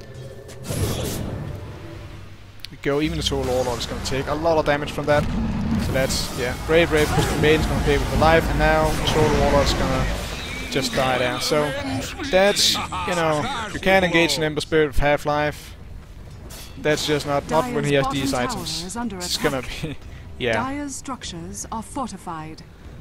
We go, even the Troll Warlord is going to take a lot of damage from that. So that's, yeah, Brave Brave Crystal Maiden's going to pay with her life, and now Troll Warlord's going to just die there. So that's, you know, you can't engage an Ember Spirit with half-life. That's just not, not when he has these items. It's gonna be, yeah. Dire's structures are fortified.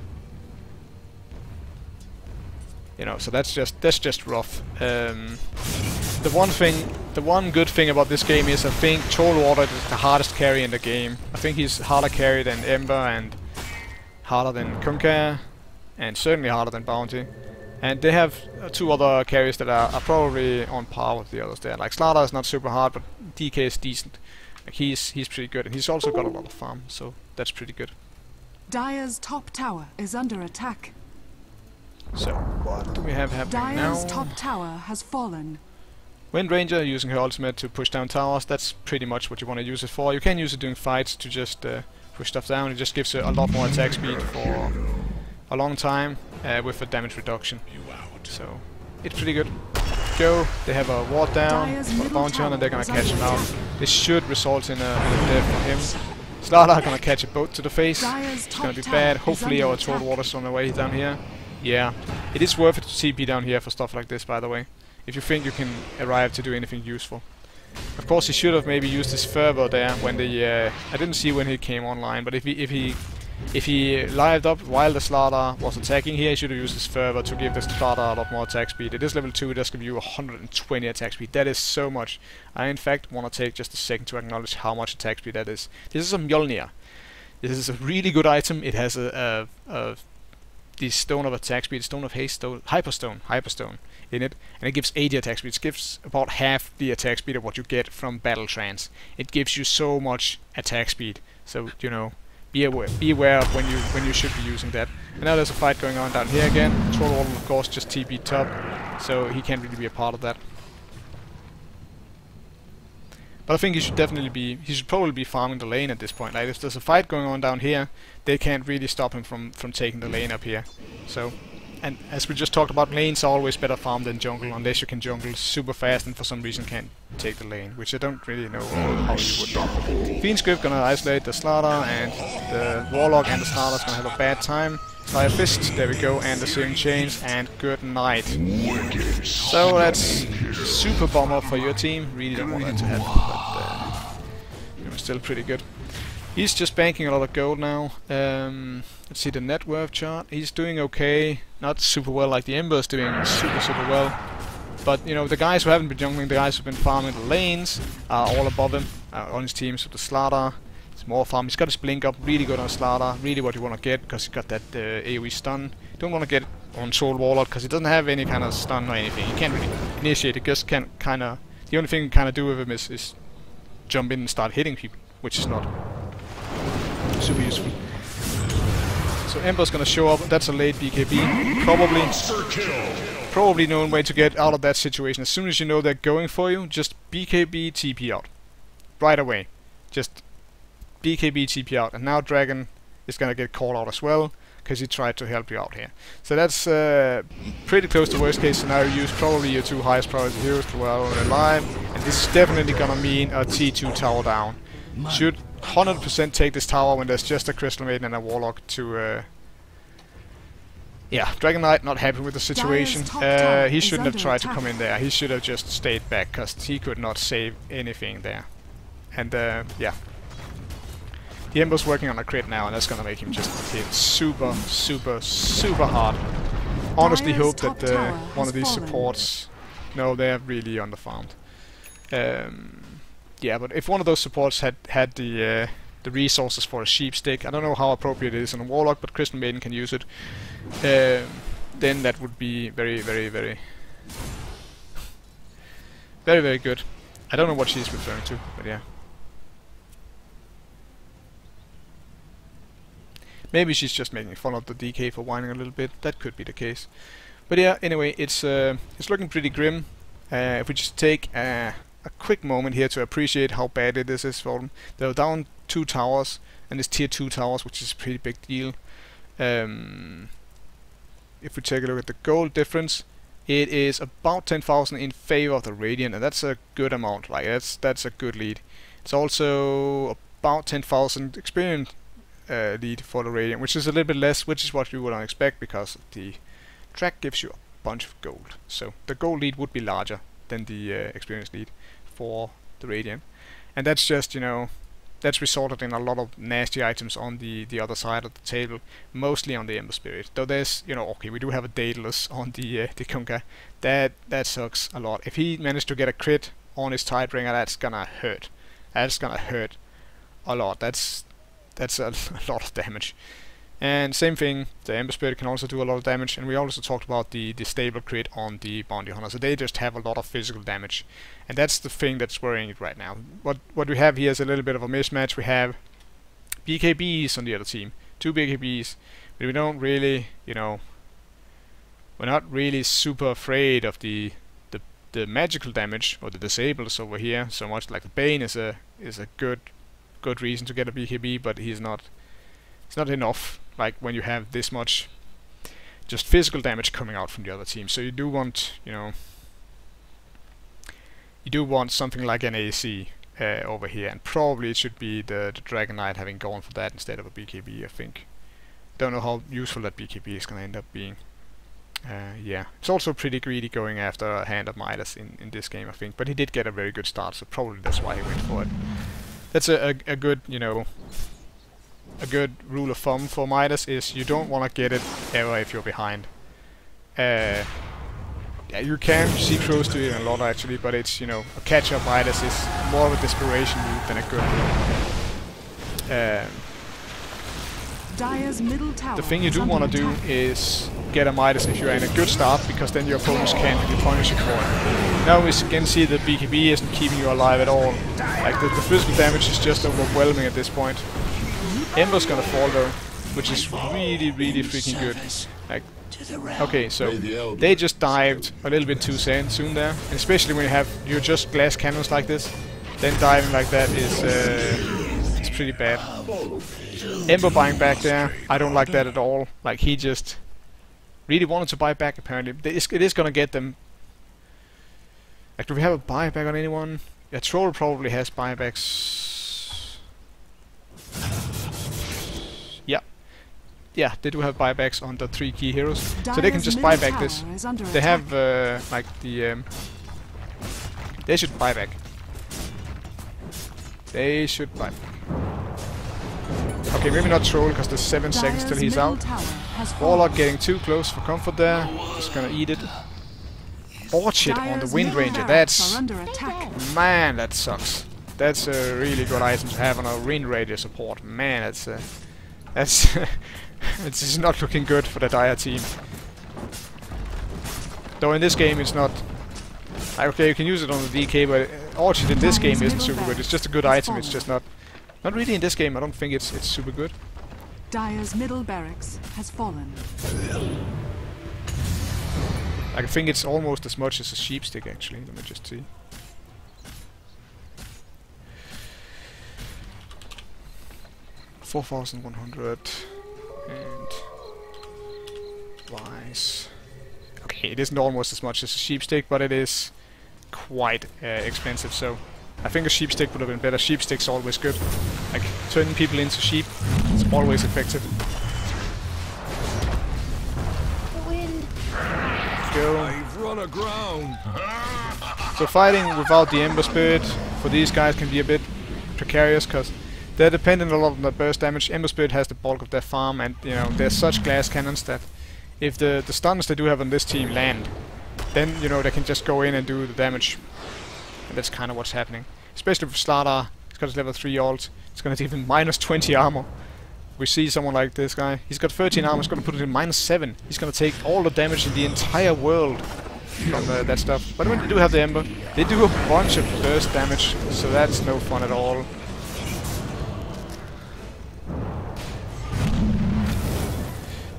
You know, so that's just that's just rough. Um, the one thing, the one good thing about this game is I think Troll Warlord is the hardest carry in the game. I think he's harder carry than Ember and harder than Kunkka, and certainly harder than Bounty. And they have uh, two other carries that are, are probably on par with the others there. Like Slaughter is not super hard, but D K is decent. Like he's he's pretty good, and he's also got a lot of farm, so that's pretty good. Dire's top tower is under attack. So what do we have happening now? Dire's top tower has fallen. Wind Ranger using her ultimate to push down towers. That's pretty much what you want to use it for. You can use it during fights to just uh, push stuff down. It just gives her a lot more attack speed for a long time uh, with a damage reduction. So it's pretty good. Go. They have a ward down for Bounty Hunter, and they're gonna catch him out. This should result in a, in a death for him. Slaughter are gonna catch a boat to the face. It's gonna be bad. Hopefully our Troll Water's on the way down here. Yeah, it is worth it to T P down here for stuff like this, by the way, if you think you can arrive to do anything useful. Of course, he should have maybe used his fervor there when the uh, I didn't see when he came online, but if he if he if he lived up while the Slaughter was attacking here, he should have used his fervor to give the Slaughter a lot more attack speed. It is level two, it does give you one hundred twenty attack speed. That is so much. I in fact want to take just a second to acknowledge how much attack speed that is. This is a Mjolnir. This is a really good item. It has a, a, a the Stone of Attack Speed, Stone of Haste, stone, Hyperstone, Hyperstone in it, and it gives eighty attack speed. It gives about half the attack speed of what you get from Battle Trance. It gives you so much attack speed. So you know, be aware, be aware of when you when you should be using that. And now there's a fight going on down here again. Troll Warlord, of course, just T P top, so he can't really be a part of that. But I think he should definitely be, he should probably be farming the lane at this point. Like, if there's a fight going on down here, they can't really stop him from, from taking the lane up here. So, and as we just talked about, lanes are always better farmed than jungle, unless you can jungle super fast and for some reason can't take the lane, which I don't really know how you would. Fiend Script gonna isolate the Slaughter, and the Warlock and the Slaughter's gonna have a bad time. Fire Fist, there we go, and the Searing Chains, and good night. So that's super bummer for your team. Really don't want that to happen, but uh, it was still pretty good. He's just banking a lot of gold now. Um, let's see the net worth chart. He's doing okay, not super well like the Ember's doing super super well. But you know, the guys who haven't been jungling, the guys who've been farming the lanes, are all above him uh, on his team. So the Slaughter, it's more farm. He's got his blink up, really good on Slaughter. Really what you want to get, because he's got that uh, A O E stun. You don't want to get it on Troll Warlord because he doesn't have any kind of stun or anything. He can't really initiate. It just can kind of. The only thing you can kind of do with him is, is jump in and start hitting people, which is not super useful. So Ember's gonna show up. That's a late B K B. Probably, probably no way to get out of that situation. As soon as you know they're going for you, just B K B T P out right away. Just B K B T P out. And now Dragon is gonna get called out as well, because he tried to help you out here. So that's uh, pretty close to worst case scenario. Use probably your two highest priority heroes to while alive, and this is definitely gonna mean a T two tower down. Should one hundred percent take this tower when there's just a Crystal Maiden and a Warlock to... Uh, yeah, Dragon Knight not happy with the situation. Uh, he shouldn't have tried to come in there. He should have just stayed back, because he could not save anything there. And uh, yeah. The Ember's working on a crit now, and that's gonna make him just hit super, super, super hard. Honestly hope that uh, one of these supports... No, they're really underfarmed. Um, yeah, but if one of those supports had had the uh, the resources for a sheep stick, I don't know how appropriate it is on a Warlock, but Crystal Maiden can use it. Um, then that would be very, very, very, very, very good. I don't know what she's referring to, but yeah. Maybe she's just making fun of the D K for whining a little bit. That could be the case. But yeah, anyway, it's uh, it's looking pretty grim. Uh, if we just take uh, a quick moment here to appreciate how bad it is for them. They're down two towers, and it's tier two towers, which is a pretty big deal. Um, if we take a look at the gold difference, it is about ten thousand in favor of the Radiant, and that's a good amount. Like that's that's a good lead. It's also about ten thousand experience uh, lead for the Radiant, which is a little bit less, which is what you would expect because the track gives you a bunch of gold. So the gold lead would be larger than the uh, experience lead for the Radiant, and that's just, you know, that's resulted in a lot of nasty items on the the other side of the table, mostly on the Ember Spirit. Though there's, you know, okay, we do have a Daedalus on the uh, the Kunka. That that sucks a lot. If he managed to get a crit on his Tidebringer, that's gonna hurt. That's gonna hurt a lot. That's that's a, a lot of damage. And same thing, the Ember Spirit can also do a lot of damage, and we also talked about the, the stable crit on the Bounty Hunter, so they just have a lot of physical damage. And that's the thing that's worrying it right now. What what we have here is a little bit of a mismatch. We have B K Bs on the other team, two B K Bs, but we don't really, you know, we're not really super afraid of the the, the magical damage, or the disables over here, so much. Like the Bane is a is a good good reason to get a B K B, but he's not, it's not enough. Like when you have this much just physical damage coming out from the other team. So you do want, you know, you do want something like an A C uh, over here, and probably it should be the, the Dragon Knight having gone for that instead of a B K B, I think. Don't know how useful that B K B is going to end up being. Uh, yeah, it's also pretty greedy going after a Hand of Midas in, in this game, I think, but he did get a very good start, so probably that's why he went for it. That's a, a, a good, you know, a good rule of thumb for Midas is you don't want to get it ever if you're behind. Uh, yeah, you can see close to it a lot actually, but it's, you know, a catch-up Midas is more of a desperation move than a good move. Um, Dire's middle tower the thing you is do under want to do attack. is get a Midas if you're in a good start, because then your opponents can't really punish you for it. Now we can see that B K B isn't keeping you alive at all. Like the, the physical damage is just overwhelming at this point. Ember's gonna fall though, which is really, really freaking good. Like, okay, so they just dived a little bit too soon there, and especially when you have you're just glass cannons like this, then diving like that is uh, it's pretty bad. Ember buying back there, I don't like that at all. Like he just really wanted to buy back apparently. It is gonna get them. Like, do we have a buyback on anyone? Yeah, Troll probably has buybacks. Yeah, yeah, they do have buybacks on the three key heroes, so they can just buy back this. They have uh, like the um, they should buy back. They should buy back. Okay, maybe not Troll because there's seven seconds till he's out. Warlord getting too close for comfort there. Just gonna eat it. Orchid on the Wind Ranger. That's, man, that sucks. That's a really good item to have on a Wind Ranger support. Man, that's uh, that's it's just not looking good for the Dire team. Though in this game it's not. Okay, you can use it on the D K, but Orchid in this game isn't super good. It's just a good item. It's just not not really in this game. I don't think it's it's super good. Dire's middle barracks has fallen. I think it's almost as much as a sheep stick actually. Let me just see. four thousand one hundred and wise. Okay, it isn't almost as much as a sheep stick, but it is quite uh, expensive, so I think a sheep stick would have been better. Sheep stick's always good. Like, turning people into sheep, it's always effective. Wind. Go. I've run aground. So fighting without the Ember Spirit for these guys can be a bit precarious, because they're dependent a lot on the burst damage. Ember Spirit has the bulk of their farm, and you know they're such glass cannons that if the the stuns they do have on this team land, then you know they can just go in and do the damage, and that's kind of what's happening. Especially for Slardar, he's got his level three ult. It's gonna give him minus twenty armor. We see someone like this guy. He's got thirteen armor. He's gonna put it in minus seven. He's gonna take all the damage in the entire world from uh, that stuff. But when they do have the Ember, they do a bunch of burst damage, so that's no fun at all.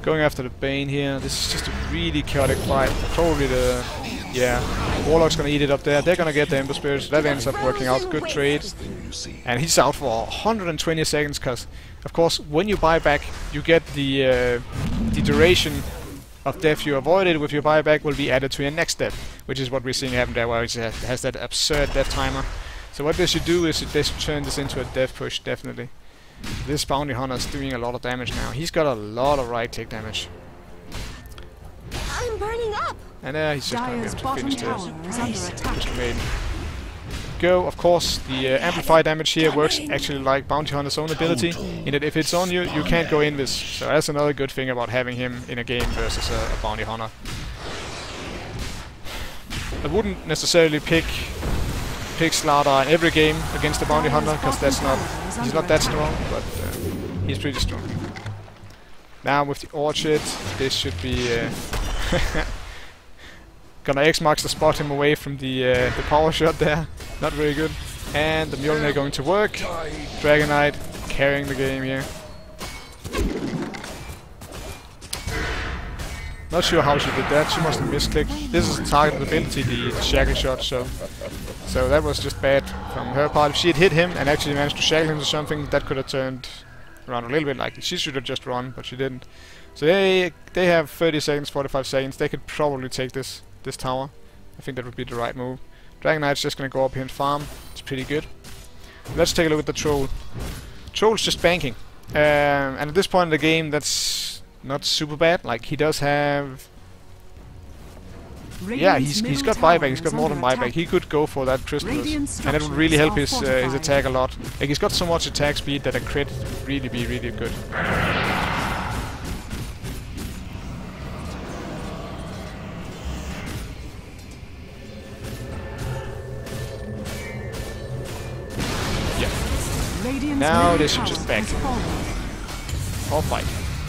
Going after the Bane here. This is just a really chaotic fight. Probably the... yeah. Warlord's gonna eat it up there. They're gonna get the Ember Spirits. That ends up working out. Good trade. And he's out for one hundred twenty seconds, because, of course, when you buy back, you get the, uh, the duration of death you avoided with your buyback will be added to your next death, which is what we're seeing happen there, where it has, has that absurd death timer. So what they should do is they should turn this into a death push, definitely. This bounty hunter is doing a lot of damage now. He's got a lot of right click damage. I'm burning up. And there uh, he's just going to be able to finish this. Just made go. Of course, the uh, amplify damage here works actually like bounty hunter's own ability, in that if it's on you, you can't go in this. So that's another good thing about having him in a game versus a, a bounty hunter. I wouldn't necessarily pick pick Slardar in every game against the bounty hunter, because that's not he's not that strong, but uh, he's pretty strong. Now with the orchard, this should be uh, gonna X-Marks to spot him away from the uh, the power shot there. Not very good. And the Mjolnir going to work. Dragon Knight carrying the game here. Not sure how she did that. She must have misclicked. This is a targeted ability, the, the shackle shot, so so that was just bad from her part. If she had hit him and actually managed to shackle him to something, that could have turned around a little bit. Like she should have just run, but she didn't. So they they have thirty seconds, forty-five seconds. They could probably take this this tower. I think that would be the right move. Dragon Knight's just gonna go up here and farm. It's pretty good. Let's take a look at the Troll. Troll's just banking. Um, and at this point in the game, that's not super bad. Like, he does have... Radiant's yeah, he's he's got buyback. He's got more than buyback. He could go for that Crystalus, and it would really help his uh, his attack a lot. Like, he's got so much attack speed that a crit would really be really good. Now they should just back. Or fight.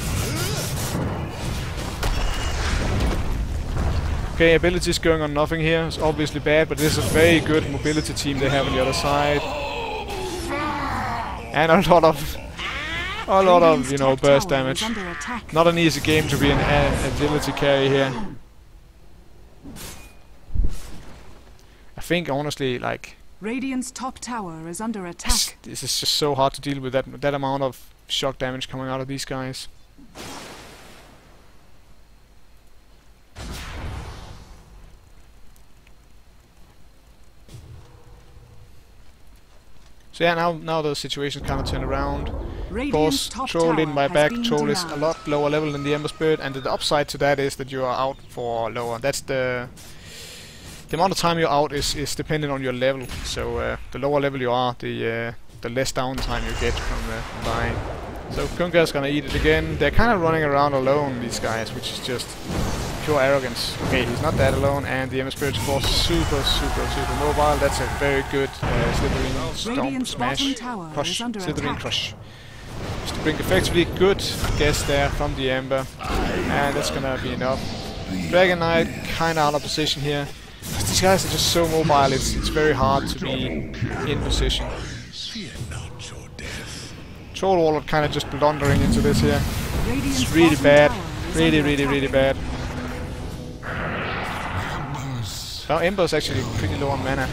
Okay, abilities going on nothing here. It's obviously bad, but this is a very good mobility team they have on the other side. And a lot of... A lot of, you know, burst damage. Not an easy game to be an uh, agility carry here. I think, honestly, like... Radiant's top tower is under attack. This is just so hard to deal with, that that amount of shock damage coming out of these guys. So yeah, now now the situation's kind of turned around. Of course, Troll didn't buy back. Troll is a lot lower level than the Ember Spirit, and the upside to that is that you are out for lower. That's the The amount of time you're out is, is dependent on your level, so uh, the lower level you are, the uh, the less downtime you get from uh, buying. So Kunga's gonna eat it again. They're kind of running around alone, these guys, which is just pure arrogance. Okay, he's not that alone, and the Ember Spirit's force super, super, super mobile. That's a very good uh, Slithering Stomp Smash. Crush, Slithering Crush. Just to bring effectively good guess there from the Ember, and that's gonna be enough. Dragon Knight kinda out of position here. These guys are just so mobile, it's, it's very hard to be in position. Troll Warlord kind of just blundering into this here. It's really bad. Really, really, really bad. Now Ember's actually pretty low on mana.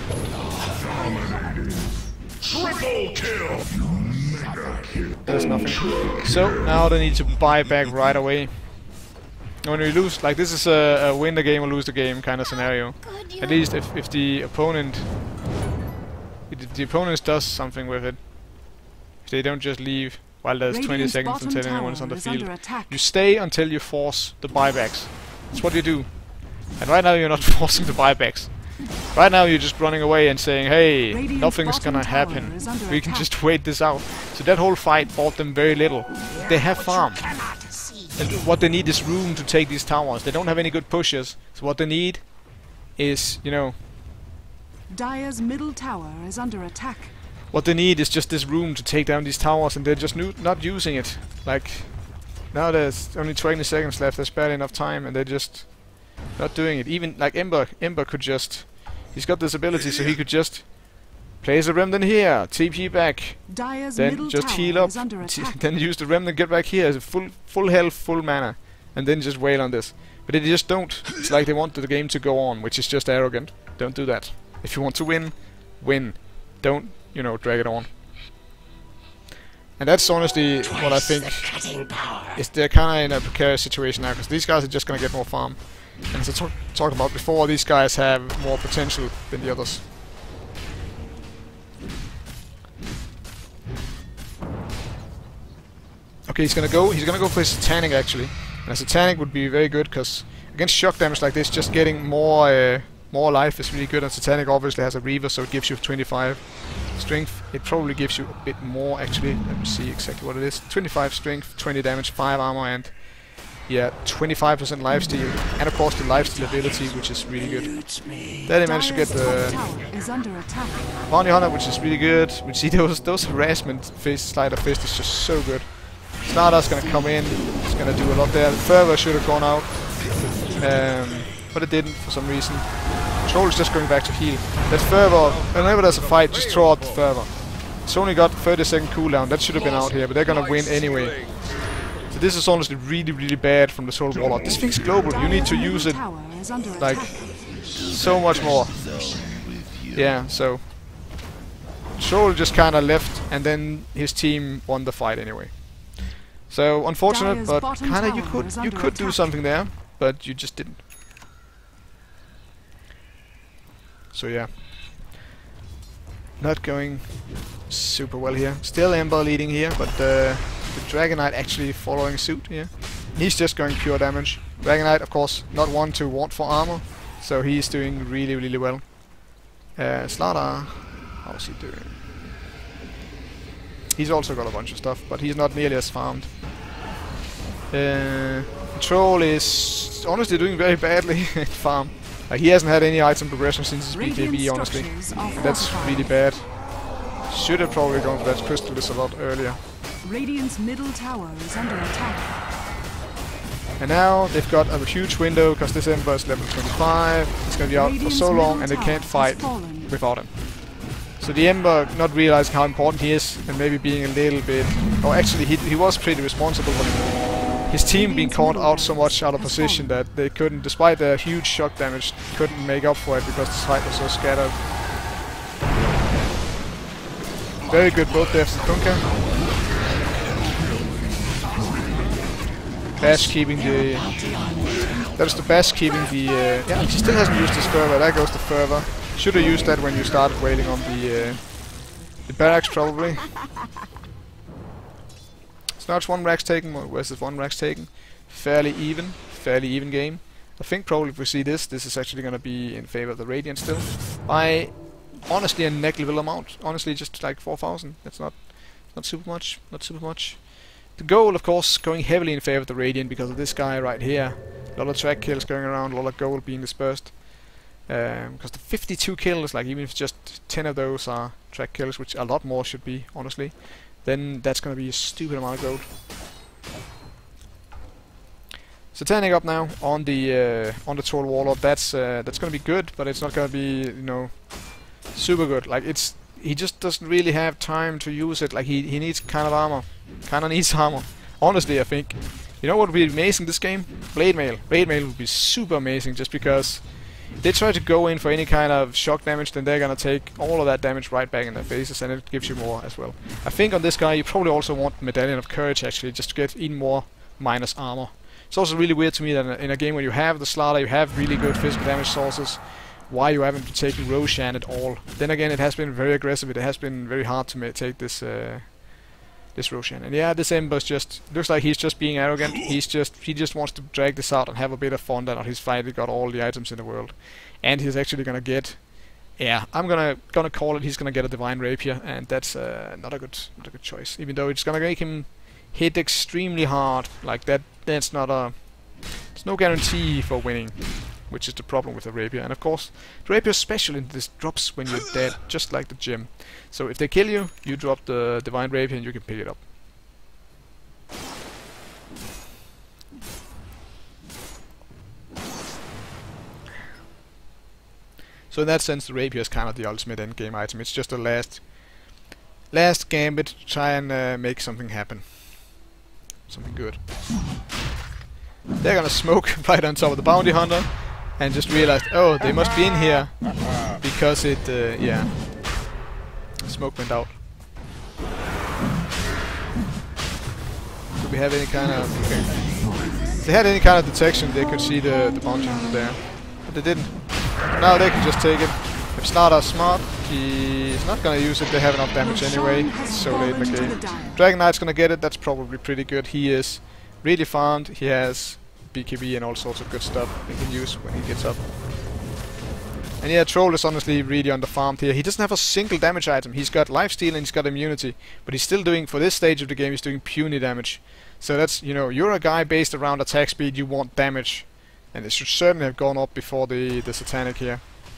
There's nothing. So now they need to buy back right away. When we lose, like this is a, a win the game or lose the game kind of scenario. At least if, if the opponent if the opponent does something with it. If they don't just leave while there's twenty seconds until anyone's on the field. You stay until you force the buybacks. That's what you do. And right now you're not forcing the buybacks. Right now you're just running away and saying, hey, nothing's gonna happen. We can just wait this out. So that whole fight bought them very little. They have farm. And what they need is room to take these towers. They don't have any good pushers, so what they need is, you know... Dire's middle tower is under attack. What they need is just this room to take down these towers, and they're just not using it. Like, now there's only twenty seconds left, there's barely enough time, and they're just not doing it. Even, like, Ember, Ember could just... He's got this ability, so he could just... Place a remnant here, T P back, Dire's then just heal up, then use the remnant, get back here. Full, full health, full mana. and then just wail on this. But they just don't. It's like they want the game to go on, which is just arrogant. Don't do that. If you want to win, win. Don't, you know, drag it on. And that's honestly what I think is they're kind of in a precarious situation now, because these guys are just going to get more farm. And as I talk talked about before, these guys have more potential than the others. Okay, he's gonna go. He's gonna go for his Satanic actually, and a Satanic would be very good because against shock damage like this, just getting more uh, more life is really good. And Satanic obviously has a Reaver, so it gives you twenty-five strength. It probably gives you a bit more actually. Let me see exactly what it is. twenty-five strength, twenty damage, five armor, and yeah, twenty-five percent lifesteal, and of course the lifesteal ability, which is really good. Then they managed to get the Bounty Hunter, which is really good. We see those those harassment fist, slider fist is just so good. Slardr's gonna come in, it's gonna do a lot there. The Fervor should have gone out, um, but it didn't for some reason. Troll is just going back to heal. That Fervor, whenever there's a fight, just throw out the Fervor. It's only got thirty second cooldown, that should have been out here, but they're gonna win anyway. So this is honestly really, really bad from the Soul Warlord. This thing's global, you need to use it like so much more. Yeah, so Troll just kinda left, and then his team won the fight anyway. So unfortunate, but kinda you could you could do something there, but you just didn't. So yeah, not going super well here. Still Ember leading here, but uh, the Dragon Knight actually following suit here. He's just going pure damage. Dragon Knight, of course, not one to want for armor, so he's doing really, really well. Uh, Slardr, how's he doing? He's also got a bunch of stuff, but he's not nearly as farmed. Uh, Troll is honestly doing very badly in farm. Like, he hasn't had any item progression since his B K B, honestly. That's really bad. Should have probably gone for that Crystallis a lot earlier. Radiant's middle tower is under attack. And now they've got a huge window because this Ember is level twenty-five. It's going to be out for so long and they can't fight without him. So the Ember not realizing how important he is and maybe being a little bit... Oh, actually he, he was pretty responsible, but his team being caught out so much out of position that they couldn't, despite their huge shock damage, couldn't make up for it because the site was so scattered. Very good both there from Kunkka. Bash keeping the... That is the Bash keeping the... Uh, yeah, he still hasn't used his Fervor. There goes the Fervor. Should have used that when you started wailing on the uh, the barracks, probably. So now it's one rack's taken versus one rack's taken. Fairly even, fairly even game. I think probably if we see this, this is actually going to be in favor of the Radiant still. By honestly a negligible amount. Honestly, just like four thousand. That's not not super much. Not super much. The goal, of course, going heavily in favor of the Radiant because of this guy right here. A lot of track kills going around, a lot of gold being dispersed. Um, because the fifty-two kills, like even if just ten of those are track kills, which a lot more should be, honestly, then that's gonna be a stupid amount of gold. Satanic up now on the uh, on the Troll Warlord. That's uh, that's gonna be good, but it's not gonna be, you know, super good. Like it's he just doesn't really have time to use it. Like he he needs kind of armor, kind of needs armor. Honestly, I think. You know what would be amazing this game? Blade Mail. Blade Mail would be super amazing just because. They try to go in for any kind of shock damage, then they're gonna take all of that damage right back in their faces, and it gives you more as well. I think on this guy you probably also want Medallion of Courage actually, just to get even more minus armor. It's also really weird to me that in a, in a game where you have the Slardr, you have really good physical damage sources, why you haven't been taking Roshan at all. Then again, it has been very aggressive, it has been very hard to ma take this uh, this Roshan. And yeah, this Ember's just looks like he's just being arrogant. He's just he just wants to drag this out and have a bit of fun that on his fight he got all the items in the world. And he's actually gonna get yeah, I'm gonna gonna call it he's gonna get a Divine Rapier, and that's uh, not a good not a good choice. Even though it's gonna make him hit extremely hard. Like that that's not a there's no guarantee for winning. Which is the problem with the Rapier. And of course, the Rapier's special in this drops when you're dead, just like the gem. So if they kill you, you drop the Divine Rapier and you can pick it up. So in that sense, the Rapier is kind of the ultimate endgame item. It's just a last, last gambit to try and uh, make something happen. Something good. they're gonna smoke right on top of the bounty hunter, and just realized, oh, they must be in here because it, uh, yeah, smoke went out. Do we have any kind of? Okay. If they had any kind of detection, they could see the the bounty hunter there, but they didn't. Now they can just take it. If Slardar's smart, he's not gonna use it. They have enough damage anyway. It's so late in the game. Dragon Knight's gonna get it. That's probably pretty good. He is really farmed. He has B K B and all sorts of good stuff he can use when he gets up. And yeah, Troll is honestly really underfarmed here. He doesn't have a single damage item. He's got lifesteal and he's got immunity, but he's still doing, for this stage of the game, he's doing puny damage. So that's, you know, you're a guy based around attack speed, you want damage. And it should certainly have gone up before the, the Satanic here.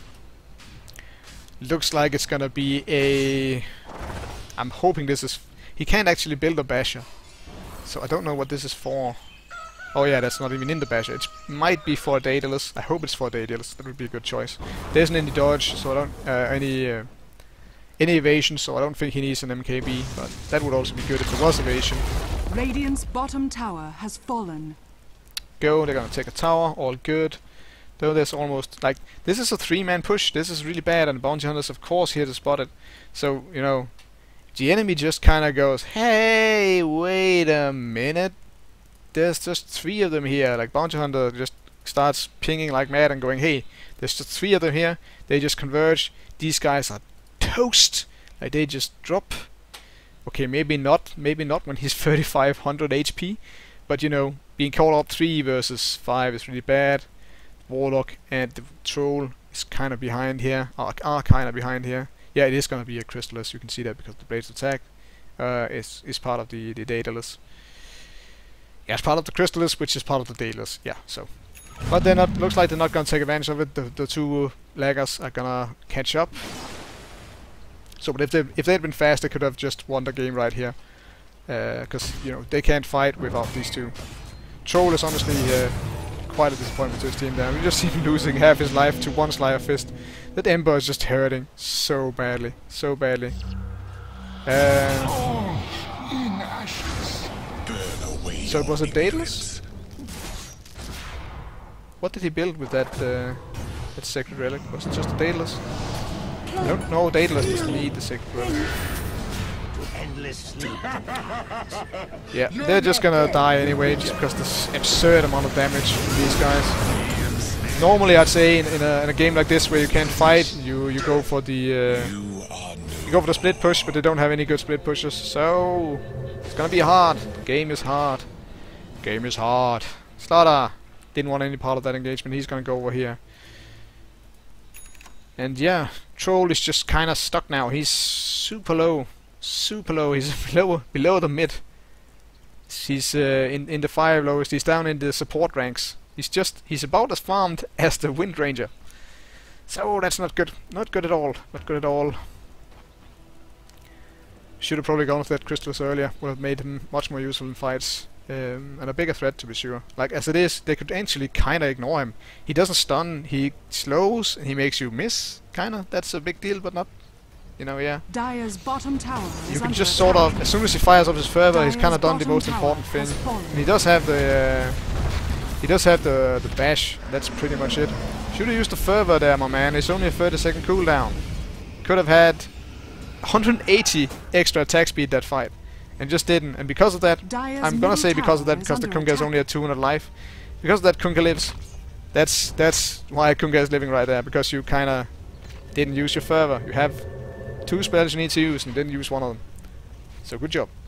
Looks like it's gonna be a... I'm hoping this is... He can't actually build a Basher. So I don't know what this is for. Oh yeah, that's not even in the Basher. It might be for a Daedalus. I hope it's for a Daedalus. That would be a good choice. There isn't any dodge, so I don't... Uh, any... Uh, any evasion, so I don't think he needs an M K B. But that would also be good if there was evasion. Radiant's bottom tower has fallen. Go, they're gonna take a tower, all good. Though there's almost, like, this is a three-man push, this is really bad, and the bounty hunters of course here to spot it. So, you know, the enemy just kinda goes, hey, wait a minute, there's just three of them here. Like, bounty hunter just starts pinging like mad and going, hey, there's just three of them here, they just converge, these guys are toast, like they just drop. Okay, maybe not, maybe not when he's thirty-five hundred H P, but you know, being caught up three versus five is really bad. Warlock and the Troll is kind of behind here, are, are kind of behind here. Yeah, it is going to be a Crystalus, you can see that because the Blade's attack uh, is, is part of the, the Daedalus. Yeah, it's part of the Crystalus, which is part of the Daedalus, yeah, so. But they're not, looks like they're not going to take advantage of it. The, the two laggers are going to catch up. So, but if they if they had been fast, they could have just won the game right here. Because, uh, you know, they can't fight without these two. Troll is honestly uh, quite a disappointment to his team there. We just see him losing half his life to one Slayer Fist. That Ember is just hurting so badly, so badly. Uh, so it was a Daedalus? What did he build with that uh, that Sacred Relic? Was it just a Daedalus? I don't know, Daedalus doesn't need the Sacred Relic. Yeah, they're just gonna die anyway, just because this absurd amount of damage from these guys. Normally, I'd say in, in, a, in a game like this where you can't fight, you you go for the uh, you go for the split push, but they don't have any good split pushes, so it's gonna be hard. The game is hard. Game is hard. Slardar didn't want any part of that engagement. He's gonna go over here. And yeah, Troll is just kind of stuck now. He's super low. Super low. He's below below the mid. He's uh, in in the five lowest. He's down in the support ranks. He's just he's about as farmed as the Wind Ranger. So that's not good. Not good at all. Not good at all. Should have probably gone with that Crystalus earlier. Would have made him much more useful in fights. Um, and a bigger threat to be sure. Like as it is, they could actually kinda ignore him. He doesn't stun, he slows, and he makes you miss. Kinda, that's a big deal, but not, you know, yeah. Dire's bottom tower You is can under just attack. sort of, as soon as he fires up his fervor, he's Dire's kinda done the bottom most tower important thing. has fallen. And he does have the, uh, he does have the the bash. That's pretty much it. Should have used the fervor there, my man. It's only a thirty second cooldown. Could have had one hundred eighty extra attack speed that fight. And just didn't, and because of that, Dire's I'm gonna say because of that, middle because the tower is Kunga is under only at two hundred life. Because of that, Kunga lives. That's that's why Kunga is living right there, because you kinda didn't use your fervor. You have two spells you need to use, and you didn't use one of them. So good job.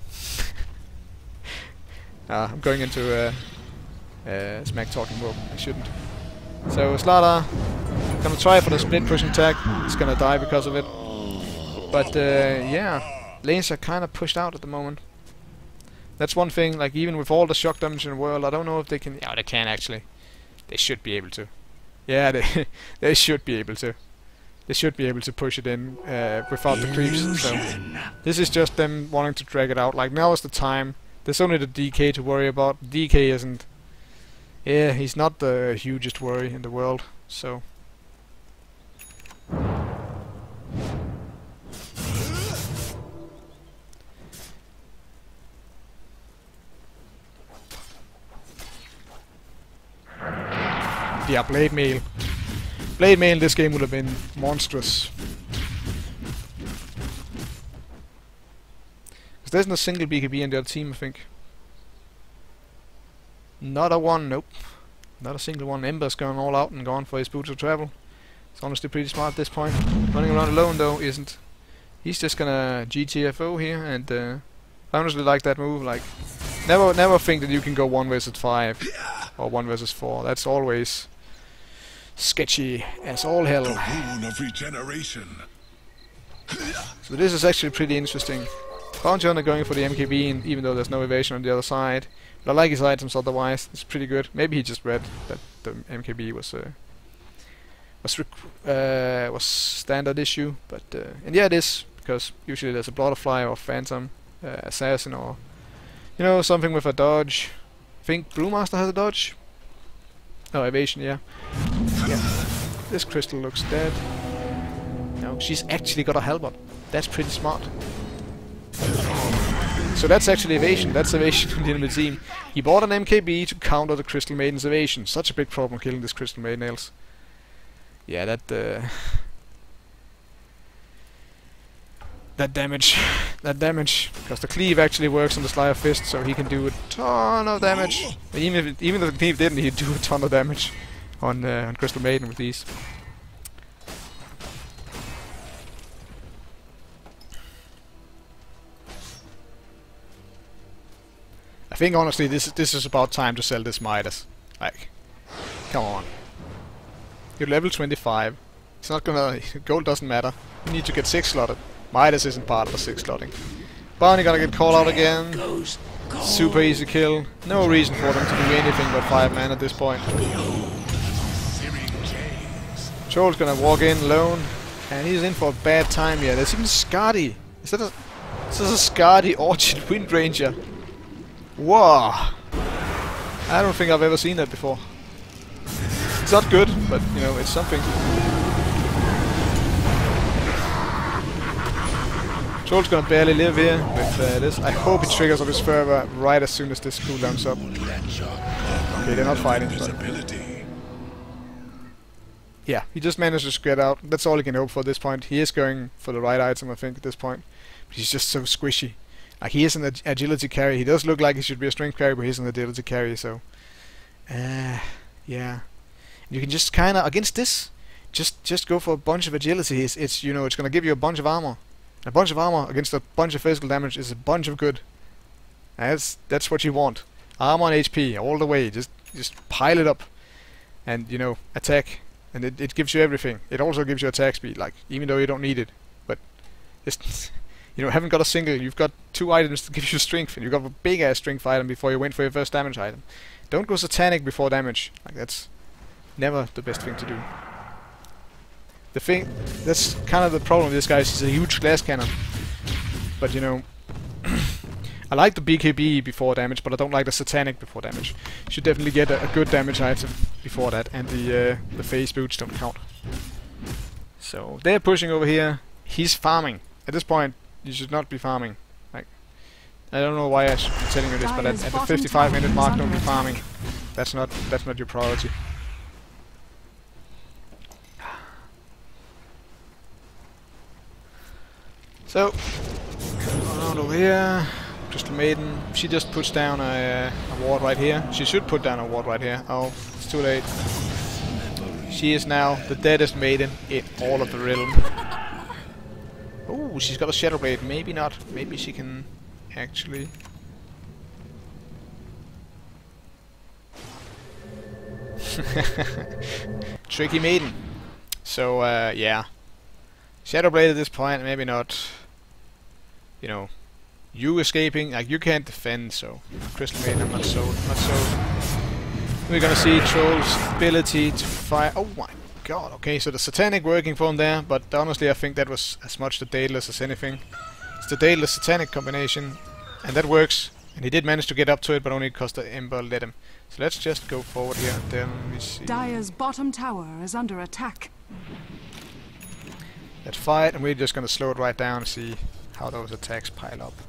uh, I'm going into uh, uh, smack talking mode. I shouldn't. So Slardar, gonna try for the split pushing attack. He's gonna die because of it. But uh, yeah. Lanes are kind of pushed out at the moment. That's one thing, like even with all the shock damage in the world, I don't know if they can... Yeah, they can actually. They should be able to. Yeah, they they should be able to. They should be able to push it in uh, without the creeps. So this is just them wanting to drag it out. Like now is the time. There's only the D K to worry about. D K isn't... Yeah, he's not the hugest worry in the world, so... yeah, Blade Mail. Blade Mail in this game would have been monstrous. Because there's no single B K B in the other team, I think. Not a one, nope. Not a single one. Ember's going all out and gone for his boots of travel. It's honestly pretty smart at this point. Running around alone though isn't. He's just gonna G T F O here, and uh, I honestly like that move. Like, never, never think that you can go one versus five or one versus four. That's always sketchy as all hell. The rune of regeneration. So this is actually pretty interesting. Bounty Hunter going for the M K B, and even though there's no evasion on the other side. But I like his items otherwise. It's pretty good. Maybe he just read that the M K B was uh, was uh, was standard issue, but uh, and yeah, it is, because usually there's a Butterfly or Phantom uh, Assassin, or you know, something with a dodge. I think Brewmaster has a dodge. Oh, evasion, yeah. Yeah. This crystal looks dead. No, she's actually got a halberd. That's pretty smart. So that's actually evasion. That's evasion from the enemy team. He bought an M K B to counter the Crystal Maiden's evasion. Such a big problem killing this Crystal Maiden else. Yeah, that uh, that damage, that damage. Because the cleave actually works on the Slayer Fist, so he can do a ton of damage. Even if it, even if the cleave didn't, he'd do a ton of damage on uh, on Crystal Maiden with these. I think honestly this this is about time to sell this Midas. Like, come on. You're level twenty-five. It's not gonna... gold doesn't matter. You need to get six slotted. Midas isn't part of the six slotting. Barney gonna get called out again. Super easy kill. No reason for them to do anything but five man at this point. Troll's gonna walk in alone, and he's in for a bad time here. There's even Skadi. Is that a... This is a Skadi Orchid Wind Ranger. Whoa! I don't think I've ever seen that before. It's not good, but you know, it's something. Troll's gonna barely live here with uh, this. I hope he triggers up his fervor right as soon as this cooldown's up. Okay, they're not fighting, but yeah, he just managed to get out. That's all he can hope for at this point. He is going for the right item, I think, at this point. But he's just so squishy. Like, he is an ag agility carry. He does look like he should be a strength carry, but he's an agility carry, so... Uh, yeah. You can just kinda, against this, just just go for a bunch of agility. It's, it's you know, it's gonna give you a bunch of armor. A bunch of armor against a bunch of physical damage is a bunch of good. That's, that's what you want. Armor and H P, all the way. Just just pile it up. And, you know, attack. And it, it gives you everything. It also gives you attack speed, like, even though you don't need it. But, just... You know, haven't got a single, you've got two items to give you strength, and you've got a big ass strength item before you went for your first damage item. Don't go satanic before damage. Like, that's never the best thing to do. The thing, that's kind of the problem with this guy, is he's a huge glass cannon. But you know, I like the B K B before damage, but I don't like the satanic before damage. You should definitely get a, a good damage item before that, and the, uh, the phase boots don't count. So, they're pushing over here. He's farming. At this point, you should not be farming. Like, I don't know why I should be telling you this, but at, at the fifty-five minute mark, don't be farming. That's not that's not your priority. So, around over here, Crystal Maiden. She just puts down a, a ward right here. She should put down a ward right here. Oh, it's too late. She is now the deadest maiden in all of the realm. Oh, she's got a Shadow Blade. Maybe not. Maybe she can actually... Tricky maiden. So, uh, yeah. Shadow Blade at this point, maybe not. You know, you escaping, like, you can't defend, so... Crystal Maiden, I'm not so, not so... We're gonna see Troll's ability to fire... Oh my god, okay, so the Satanic working for him there, but honestly I think that was as much the Daedalus as anything. It's the Daedalus Satanic combination, and that works. And he did manage to get up to it, but only because the Ember let him. So let's just go forward here, and then we see... Dire's bottom tower is under attack. Let's fight, and we're just gonna slow it right down and see how those attacks pile up.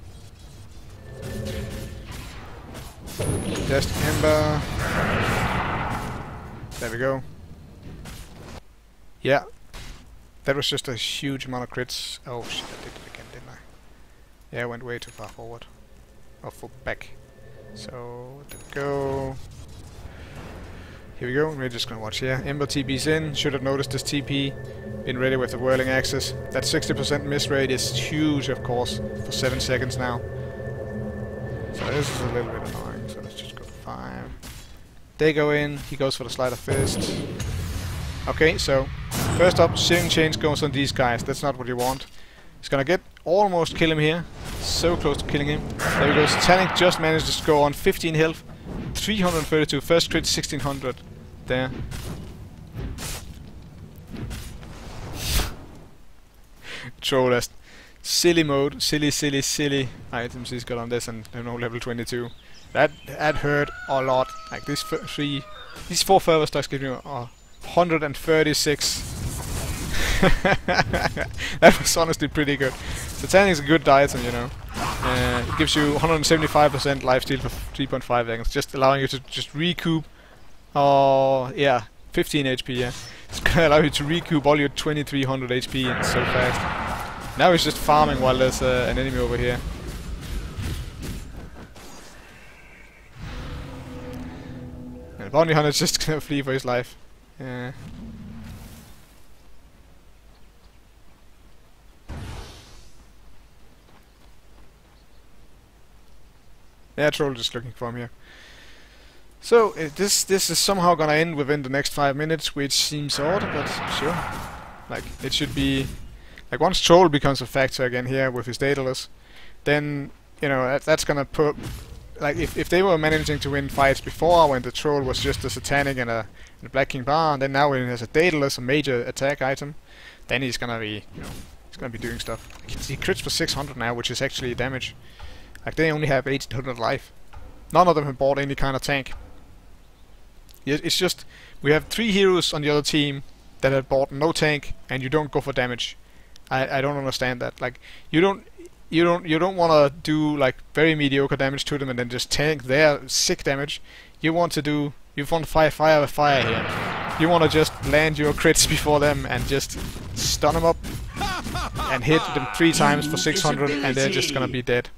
Just Ember. There we go. Yeah. That was just a huge amount of crits. Oh shit, I did it again, didn't I? Yeah, I went way too far forward. Or for back. So, there we go. Here we go, we're just gonna watch here. Ember T P's in, should have noticed this T P. Been ready with the whirling axis. That sixty percent miss rate is huge, of course, for seven seconds now. So this is a little bit annoying, so let's just go to five. They go in, he goes for the sleight of fist. Okay, so first up, Searing Chains goes on these guys. That's not what you want. He's gonna get almost kill him here. So close to killing him. There we go. Satanic just managed to score on fifteen health. three hundred thirty-two. First crit sixteen hundred. There. Troll has silly mode. Silly, silly, silly items he's got on this, and you know, level twenty-two. That that hurt a lot. Like this three, these four further stocks give you uh, one hundred thirty-six. That was honestly pretty good. Satanic is a good item, you know. Uh, it gives you one hundred seventy-five percent lifesteal for three point five seconds, just allowing you to just recoup. Oh yeah, fifteen H P. Yeah, it's gonna allow you to recoup all your twenty-three hundred H P and so fast. Now he's just farming while there's uh, an enemy over here. And the bounty hunter's just gonna flee for his life. Yeah. Yeah, troll just looking for him here. So uh, this this is somehow gonna end within the next five minutes, which seems odd, but sure. Like it should be like once troll becomes a factor again here with his Daedalus, then you know that, that's gonna put like if if they were managing to win fights before when the troll was just a Satanic and a, and a Black King Bar, and then now when he has a Daedalus, a major attack item, then he's gonna be you know he's gonna be doing stuff. He crits for six hundred now, which is actually damage. Like they only have eighteen hundred life. None of them have bought any kind of tank. It's just we have three heroes on the other team that have bought no tank, and you don't go for damage. I I don't understand that. Like you don't you don't you don't want to do like very mediocre damage to them and then just tank their sick damage. You want to do you want to fire fire with fire here. You want to just land your crits before them and just stun them up and hit them three times for six hundred, and they're just gonna be dead.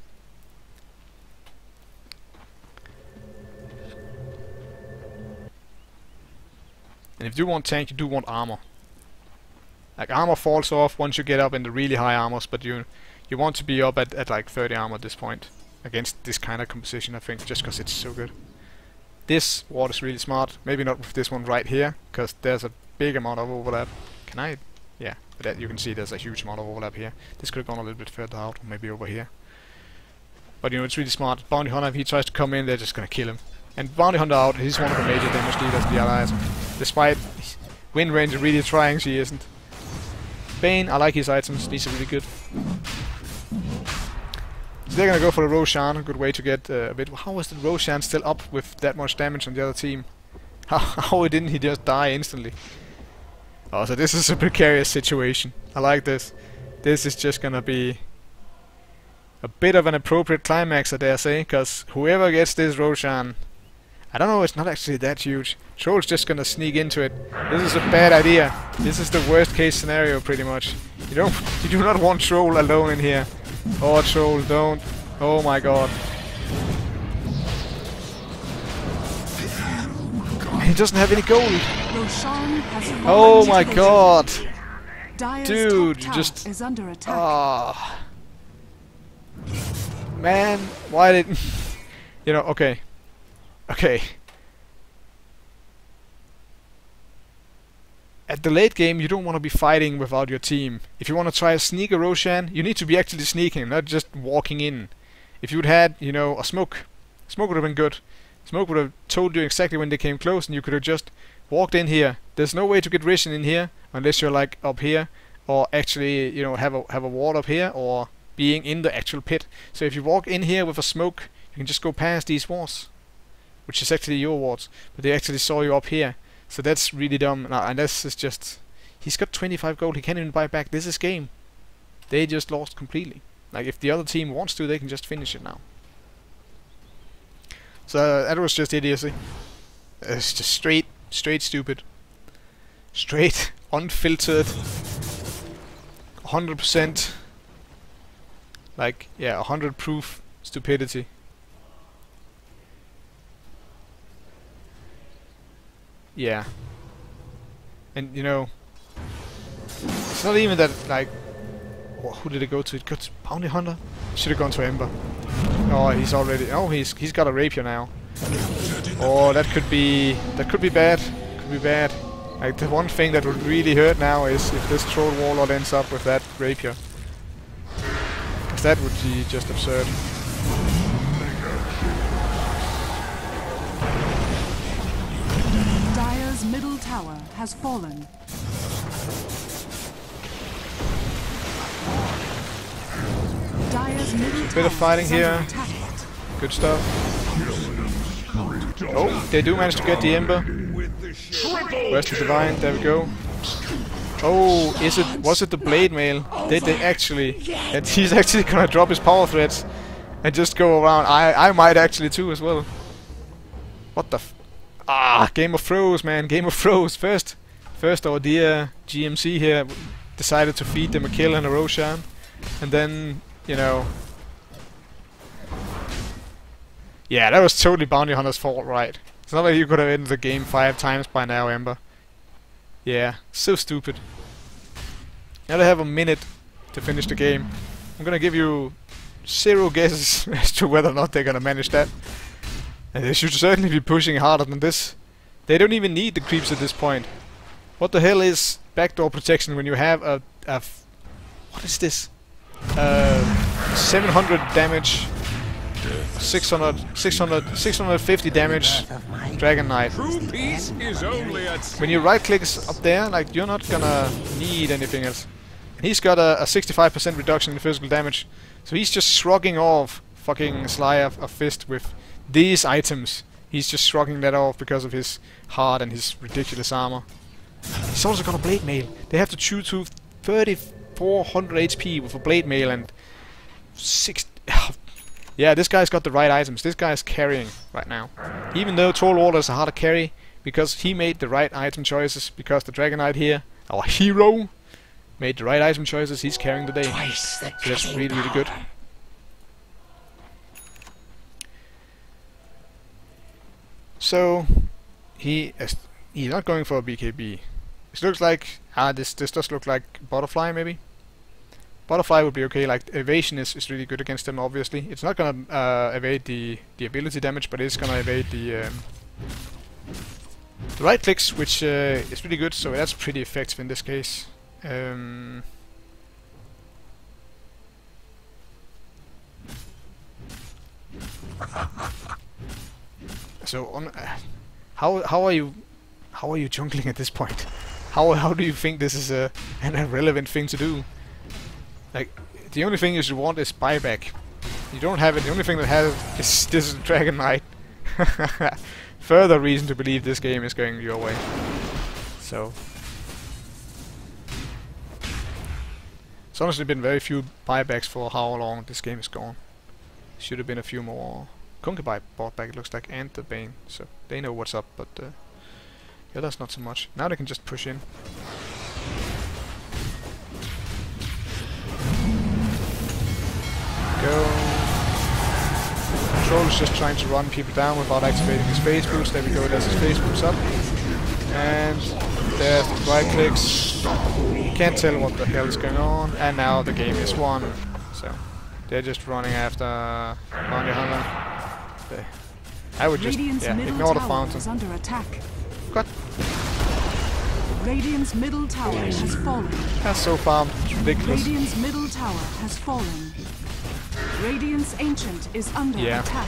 And if you want tank, you do want armor. Like armor falls off once you get up in the really high armors, but you you want to be up at, at like thirty armor at this point against this kind of composition, I think, just because it's so good. This ward is really smart. Maybe not with this one right here, because there's a big amount of overlap. Can I? Yeah, but that you can see there's a huge amount of overlap here. This could have gone a little bit further out, or maybe over here. But you know, it's really smart. Bounty Hunter, if he tries to come in, they're just gonna kill him. And Bounty Hunter out, he's one of the major damage dealers of the allies. Despite Wind Ranger really trying, she isn't. Bane, I like his items, these are really good. So they're gonna go for the Roshan, a good way to get uh, a bit... How is the Roshan still up with that much damage on the other team? How, how didn't he just die instantly? Oh, so this is a precarious situation. I like this. This is just gonna be a bit of an appropriate climax, I dare say, because whoever gets this Roshan... I don't know, it's not actually that huge. Troll's just gonna sneak into it. This is a bad idea. This is the worst case scenario, pretty much. You don't, you do not want Troll alone in here. Oh, Troll, don't. Oh my god. He doesn't have any gold. Oh my god. Dude, you just... is under attack. Oh. Man, why didn't... You know, okay. Okay. At the late game, you don't want to be fighting without your team. If you want to try to sneak a Roshan, you need to be actually sneaking, not just walking in. If you'd had, you know, a smoke, smoke would have been good. Smoke would have told you exactly when they came close, and you could have just walked in here. There's no way to get vision in here unless you're like up here, or actually, you know, have a have a wall up here, or being in the actual pit. So if you walk in here with a smoke, you can just go past these walls, which is actually your wards, but they actually saw you up here. So that's really dumb. Now, and this is just... He's got twenty-five gold, he can't even buy back. This is game. They just lost completely. Like, if the other team wants to, they can just finish it now. So, uh, that was just idiocy. It's just straight, straight stupid. Straight, unfiltered, one hundred percent, like, yeah, one hundred proof stupidity. Yeah. And, you know, it's not even that, like, oh, who did it go to? It got to Bounty Hunter? Should have gone to Ember. Oh, he's already, oh, he's he's got a rapier now. Oh, that could be, that could be bad. Could be bad. Like, the one thing that would really hurt now is if this Troll Warlord ends up with that rapier. Because that would be just absurd. Dire's middle tower has fallen. Dire's middle Bit of fighting tower is here. under attack. Good stuff. Oh, they do manage to get the Ember. Where's the Divine? There we go. Oh, is it? Was it the Blade Mail? Did they actually? And he's actually gonna drop his power threads and just go around. I I might actually too as well. What the? F ah, Game of Thrones, man. Game of Thrones. First, first our dear G M C here decided to feed them a kill and a Roshan, and then, you know. Yeah, that was totally Bounty Hunter's fault, right? It's not like you could have ended the game five times by now, Ember. Yeah, so stupid. Now they have a minute to finish the game. I'm gonna give you zero guesses as to whether or not they're gonna manage that. And they should certainly be pushing harder than this. They don't even need the creeps at this point. What the hell is backdoor protection when you have a... a f what is this? Uh, seven hundred damage... six hundred, six hundred, six hundred fifty damage Dragon Knight. When you right click up there, like, you're not gonna need anything else. He's got a sixty-five percent reduction in physical damage, so he's just shrugging off fucking Slayer of, of Fist with these items. He's just shrugging that off because of his heart and his ridiculous armor. He's also got a Blade Mail. They have to chew to thirty-four hundred H P with a Blade Mail and six. Yeah, this guy's got the right items. This guy's carrying right now. Even though Troll Warlord is a harder carry, because he made the right item choices, because the Dragon Knight here, our hero, made the right item choices, he's carrying the day. So that's really, really good. So, he is, he's not going for a B K B. This looks like, ah, this, this does look like Butterfly, maybe? Butterfly would be okay, like evasion is, is really good against them, obviously. It's not gonna uh, evade the, the ability damage, but it's gonna evade the, um, the right clicks, which uh, is really good, so that's pretty effective in this case. Um, so on, uh, how how are you how are you jungling at this point? How how do you think this is a an irrelevant thing to do? Like, the only thing you should want is buyback. You don't have it. The only thing that has is this Dragon Knight. Further reason to believe this game is going your way. So, it's honestly been very few buybacks for how long this game is gone. Should have been a few more. Concubine bought back, it looks like, and the Bane. So they know what's up, but uh, yeah, that's not so much. Now they can just push in. Go. Troll is just trying to run people down without activating his phase boost. There we go, there's his phase boost up. And there's the right clicks. Can't tell what the hell is going on. And now the game is won. So, they're just running after Bounty Hunter. They, I would just, Radiant's yeah, middle ignore the tower fountain. is under attack. What? Radiant's middle tower has fallen. That's so farmed. It's ridiculous. Radiant's middle tower has fallen. Radiant's Ancient is under Yeah. attack.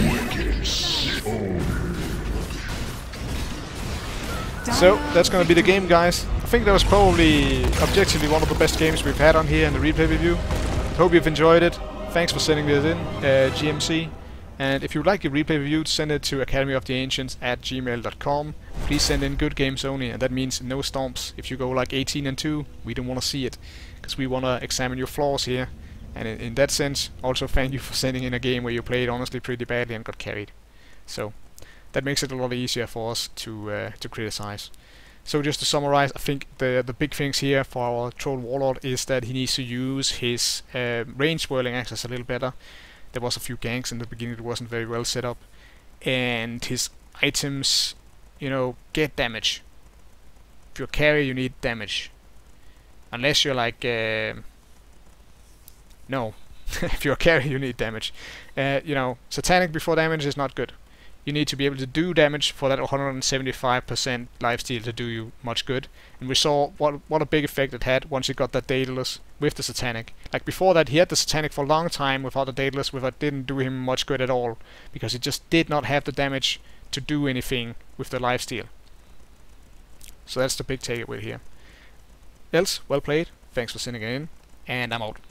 So, that's gonna be the game, guys. I think that was probably, objectively, one of the best games we've had on here in the replay review. Hope you've enjoyed it. Thanks for sending this in, uh, G M C. And if you'd like your replay review, send it to academy of the ancients at gmail dot com. Please send in good games only, and that means no stomps. If you go like eighteen and two, we don't want to see it, because we want to examine your flaws here. And in, in that sense, also thank you for sending in a game where you played honestly pretty badly and got carried. So, that makes it a lot easier for us to uh, to criticize. So just to summarize, I think the the big things here for our Troll Warlord is that he needs to use his uh, range whirling axes a little better. There was a few ganks in the beginning that wasn't very well set up, and his items, you know, get damage. If you're a carrier, you need damage. Unless you're like uh, no, if you're a carrier, you need damage. Uh, you know, satanic before damage is not good. You need to be able to do damage for that one hundred seventy-five percent lifesteal to do you much good. And we saw what what a big effect it had once you got that Daedalus with the Satanic. Like before that, he had the Satanic for a long time without the Daedalus, without it didn't do him much good at all, because he just did not have the damage to do anything with the lifesteal. So that's the big takeaway here. Else, well played. Thanks for sending it in, and I'm out.